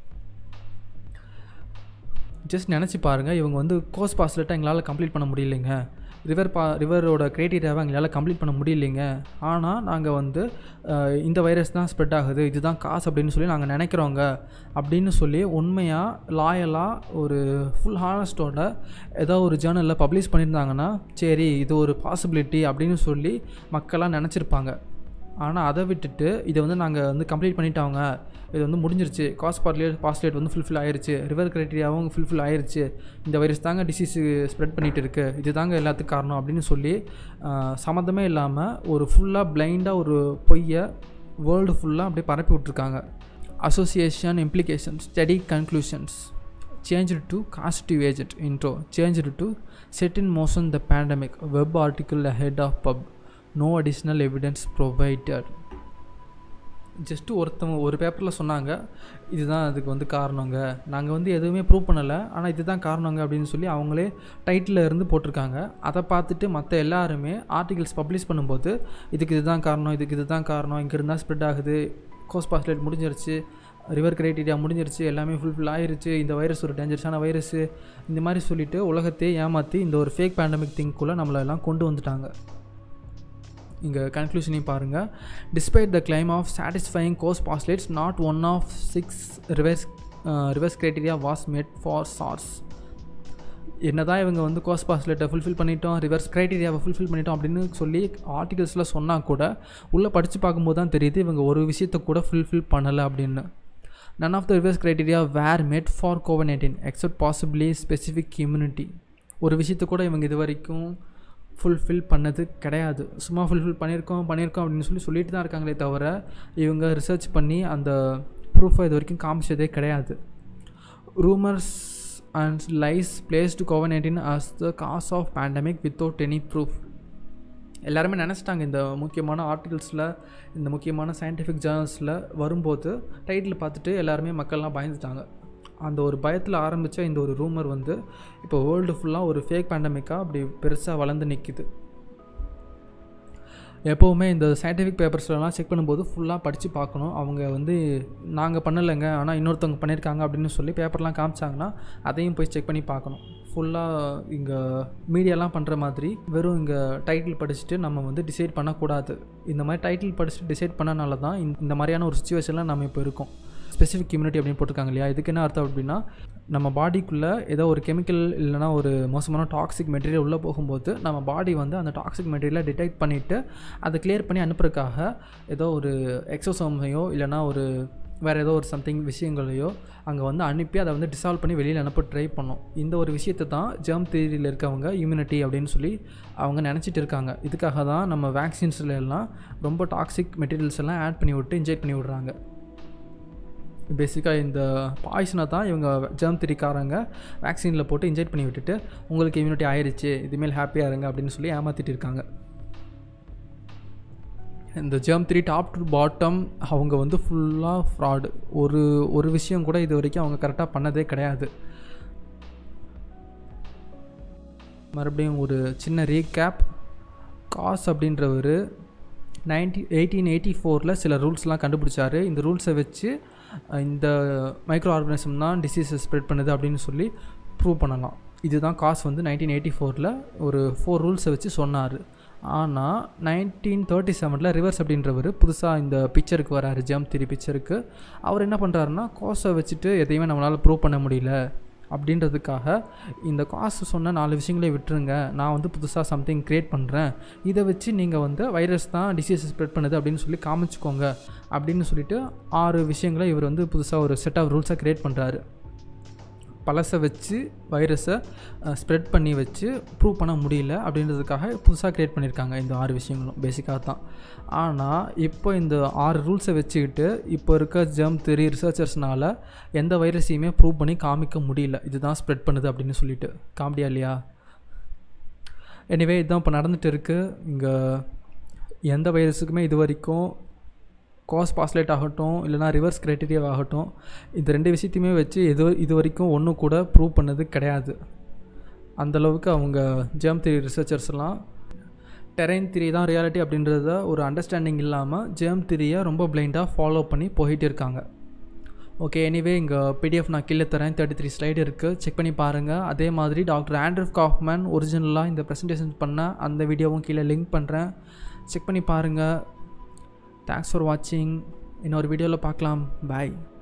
ஜஸ்ட் நினச்சி பாருங்கள், இவங்க வந்து கோஸ் பாஸ்லேட்டாக எங்களால் கம்ப்ளீட் பண்ண முடியலைங்க, ரிவரோட க்ரைட்டீரியாவை எங்களால் கம்ப்ளீட் பண்ண முடியலைங்க, ஆனால் நாங்கள் வந்து இந்த வைரஸ் தான் ஸ்ப்ரெட் ஆகுது, இதுதான் காசு அப்படின்னு சொல்லி நாங்கள் நினைக்கிறோங்க அப்படின்னு சொல்லி உண்மையாக லாயலாக ஒரு ஃபுல் ஹானஸ்டோட ஏதோ ஒரு ஜேர்னலில் பப்ளிஷ் பண்ணியிருந்தாங்கன்னா சரி இது ஒரு பாசிபிலிட்டி அப்படின்னு சொல்லி மக்களாக நினச்சிருப்பாங்க. ஆனால் அதை விட்டுட்டு இதை வந்து நாங்கள் வந்து கம்ப்ளீட் பண்ணிட்டாங்க, இது வந்து முடிஞ்சிருச்சு, காஸ் பாஸ்லேட் வந்து ஃபுல்ஃபில் ஆயிடுச்சு, ரிவர் க்ரைட்டீரியாவும் ஃபுல்ஃபில் ஆயிடுச்சு, இந்த வைரஸ் தாங்க டிசீஸு ஸ்ப்ரெட் பண்ணிகிட்டு இருக்குது, இது தாங்க எல்லாத்துக்கும் காரணம் அப்படின்னு சொல்லி சம்மந்தமே இல்லாமல் ஒரு ஃபுல்லாக பிளைண்டாக ஒரு பொய்யை வேர்ல்டு ஃபுல்லாக அப்படியே பரப்பி விட்ருக்காங்க. Association implications, study conclusions. changed to causative agent. Intro changed to set in motion the pandemic. Web article ahead of pub. No additional evidence provided. Just ஒரு பேப்பரில் சொன்னாங்க இதுதான் அதுக்கு வந்து காரணங்க, நாங்கள் வந்து எதுவுமே ப்ரூவ் பண்ணலை, ஆனால் இதுதான் காரணங்க அப்படின்னு சொல்லி அவங்களே டைட்டில் இருந்து போட்டிருக்காங்க. அதை பார்த்துட்டு மற்ற எல்லாருமே ஆர்டிகல்ஸ் பப்ளிஷ் பண்ணும்போது இதுதான் காரணம், இதுதான் காரணம், இங்கே இருந்தால் ஸ்ப்ரெட் ஆகுது, கோஸ் பாஸ்லேட் முடிஞ்சிருச்சு, ரிவர் கிரைட்டீரியா முடிஞ்சிருச்சு, எல்லாமே ஃபுல்ஃபில் ஆயிருச்சு, இந்த வைரஸ் ஒரு டேஞ்சரஸான வைரஸு, இந்த மாதிரி சொல்லிவிட்டு உலகத்தையே ஏமாற்றி இந்த ஒரு ஃபேக் பேண்டமிக் திங்குள்ளே நம்மளெல்லாம் கொண்டு வந்துட்டாங்க. இங்கே கன்க்ளூஷனையும் பாருங்கள். Despite the claim of satisfying Koch's postulates, not one of 6 Rivers criteria was made for SARS. என்னதான் இவங்க வந்து கோஸ் பாஸ்லேட்டை ஃபுல்ஃபில் பண்ணிட்டோம், ரிவர்ஸ் கிரைட்டீரியாவை ஃபுல்ஃபில் பண்ணிட்டோம் அப்படின்னு சொல்லி ஆர்டிகல்ஸில் சொன்னால் கூட உள்ளே படித்து பார்க்கும்போது தான் தெரியுது இவங்க ஒரு விஷயத்தை கூட ஃபுல்ஃபில் பண்ணலை அப்படின்னு. None of the Rivers criteria were made for COVID-19 except possibly specific immunity. ஒரு விஷயத்தை கூட இவங்க இது வரைக்கும் ஃபுல்ஃபில் பண்ணது கிடையாது. சும்மா ஃபுல்ஃபில் பண்ணியிருக்கோம் அப்படின்னு சொல்லிட்டு தான் இருக்காங்களே தவிர இவங்க ரிசர்ச் பண்ணி அந்த ப்ரூஃபை இது வரைக்கும் காமிச்சதே கிடையாது. Rumours and lies placed COVID-19 as the cause of pandemic without any proof. எல்லாருமே நினச்சிட்டாங்க இந்த முக்கியமான ஆர்டிகல்ஸில், இந்த முக்கியமான சயின்டிஃபிக் ஜேர்னல்ஸில் வரும்போது டைட்டில் பார்த்துட்டு எல்லாருமே மக்கள்லாம் பயந்துட்டாங்க. அந்த ஒரு பயத்தில் ஆரம்பித்த இந்த ஒரு ரூமர் வந்து இப்போ வேர்ல்டு ஃபுல்லாக ஒரு ஃபேக் பேண்டமிக்காக அப்படி பெருசாக வளர்ந்து நிற்கிது. எப்போவுமே இந்த சயின்டிஃபிக் பேப்பர்ஸ்லாம் செக் பண்ணும்போது ஃபுல்லாக படித்து பார்க்கணும். அவங்க வந்து நாங்கள் பண்ணலைங்க ஆனால் இன்னொருத்தவங்க பண்ணியிருக்காங்க அப்படின்னு சொல்லி பேப்பர்லாம் காமிச்சாங்கன்னா அதையும் போய் செக் பண்ணி பார்க்கணும். ஃபுல்லாக இங்கே மீடியாலாம் பண்ணுற மாதிரி வெறும் இங்கே டைட்டில் படிச்சுட்டு நம்ம வந்து டிசைட் பண்ணக்கூடாது. இந்த மாதிரி டைட்டில் படிச்சுட்டு டிசைட் பண்ணனால தான் இந்த மாதிரியான ஒரு சுச்சுவேஷனில் நம்ம இப்போ இருக்கோம். ஸ்பெசிஃபிக் இம்யூனிட்டி அப்படின்னு போட்டிருக்காங்க இல்லையா, இதுக்கு என்ன அர்த்தம் அப்படின்னா நம்ம பாடிக்குள்ளே ஏதோ ஒரு கெமிக்கல் இல்லைனா ஒரு மோசமான டாக்ஸிக் மெட்டீரியல் உள்ளே போகும்போது நம்ம பாடி வந்து அந்த டாக்ஸிக் மெட்டீரியலை டிடெக்ட் பண்ணிவிட்டு அதை கிளியர் பண்ணி அனுப்புறதுக்காக ஏதோ ஒரு எக்ஸோசோமையோ இல்லைனா ஒரு வேறு ஏதோ ஒரு சம்திங் விஷயங்களையோ அங்கே வந்து அனுப்பி அதை வந்து டிசால்வ் பண்ணி வெளியில் அனுப்ப ட்ரை பண்ணோம். இந்த ஒரு விஷயத்தை தான் ஜெர்ம் தியரியில் இருக்கவங்க இம்யூனிட்டி அப்படின்னு சொல்லி அவங்க நினச்சிட்டு இருக்காங்க. இதுக்காக தான் நம்ம வேக்சின்ஸில் எல்லாம் ரொம்ப டாக்ஸிக் மெட்டீரியல்ஸ் எல்லாம் ஆட் பண்ணி விட்டு இன்ஜெக்ட் பண்ணி விட்றாங்க. பேசிக்காக இந்த பாய்சனை தான் இவங்க ஜெர்ம் திரிக்காரங்க வேக்சினில் போட்டு இன்ஜெக்ட் பண்ணி விட்டுட்டு உங்களுக்கு இம்யூனிட்டி ஆயிடுச்சு, இதுமாரி ஹாப்பியாக இருங்க அப்படின்னு சொல்லி ஏமாற்றிட்டு இருக்காங்க. இந்த germ theory top to bottom அவங்க வந்து ஃபுல்லாக ஃப்ராடு. ஒரு விஷயம் கூட இது வரைக்கும் அவங்க கரெக்டாக பண்ணதே கிடையாது. மறுபடியும் ஒரு சின்ன ரீகேப். காஸ் அப்படின்றவர் 1884 சில ரூல்ஸ்லாம் கண்டுபிடிச்சார். இந்த ரூல்ஸை வச்சு இந்த மைக்ரோ ஆர்கானிசம் தான் டிசீஸை ஸ்ப்ரெட் பண்ணுது அப்படின்னு சொல்லி ப்ரூவ் பண்ணலாம். இதுதான் காஸ் வந்து 1984 ஒரு 4 ரூல்ஸை வச்சு சொன்னார். ஆனால் 1937 ரிவர்ஸ் அப்படின்றவர் புதுசாக இந்த பிக்சருக்கு வராரு, ஜெர்ம் தியரி பிக்சருக்கு. அவர் என்ன பண்ணுறாருன்னா காஸை வச்சுட்டு எதையுமே நம்மளால் ப்ரூவ் பண்ண முடியல அப்படின்றதுக்காக இந்த காசு சொன்ன 4 விஷயங்களே விட்டுருங்க, நான் வந்து புதுசாக சம்திங் க்ரியேட் பண்ணுறேன், இதை வச்சு நீங்கள் வந்து வைரஸ் தான் டிசீஸை ஸ்ப்ரெட் பண்ணுது அப்படின்னு சொல்லி காமிச்சிக்கோங்க அப்படின்னு சொல்லிட்டு 6 விஷயங்களை இவர் வந்து புதுசாக ஒரு செட் ஆஃப் ரூல்ஸை க்ரியேட் பண்ணுறாரு. பழசை வச்சு வைரஸை ஸ்ப்ரெட் பண்ணி வச்சு ப்ரூவ் பண்ண முடியல அப்படின்றதுக்காக புதுசாக க்ரியேட் பண்ணியிருக்காங்க இந்த 6 விஷயங்களும் பேசிக்காக தான். ஆனால் இப்போ இந்த 6 ரூல்ஸை வச்சுக்கிட்டு இப்போ இருக்க ஜெர்ம் தியரி ரிசர்ச்சர்ஸ்னால் எந்த வைரஸையுமே ப்ரூவ் பண்ணி காமிக்க முடியல இதுதான் ஸ்ப்ரெட் பண்ணுது அப்படின்னு சொல்லிட்டு. காமெடியா இல்லையா? எனிவே இதுதான் இப்போ நடந்துகிட்டு இருக்குது. இங்கே எந்த வைரஸுக்குமே இது வரைக்கும் காஸ் பாஸ்லேட் ஆகட்டும் இல்லைனா ரிவர்ஸ் கிரைட்டீரியா ஆகட்டும், இந்த 2 விஷயத்தையுமே வச்சு இது வரைக்கும் ஒன்றும் கூட ப்ரூவ் பண்ணது கிடையாது. அந்தளவுக்கு அவங்க ஜெர்ம் தியரி ரிசர்ச்சர்ஸ்லாம் டெரைன் தியரி தான் ரியாலிட்டி அப்படின்றத ஒரு அண்டர்ஸ்டாண்டிங் இல்லாமல் ஜெர்ம் தியரியை ரொம்ப பிளைண்டாக ஃபாலோ பண்ணி போயிட்டு இருக்காங்க. ஓகே, எனிவே இங்கே பிடிஎஃப் நான் கீழே தரேன், 33 ஸ்லைடு இருக்குது, செக் பண்ணி பாருங்கள். அதே மாதிரி டாக்டர் ஆண்ட்ரூ காஃப்மேன் ஒரிஜினலாக இந்த ப்ரெசன்டேஷன் பண்ண அந்த வீடியோவும் கீழே லிங்க் பண்ணுறேன், செக் பண்ணி பாருங்கள். தேங்க்ஸ் ஃபார் வாட்சிங். இன்னொரு வீடியோவில் பார்க்கலாம். பாய்.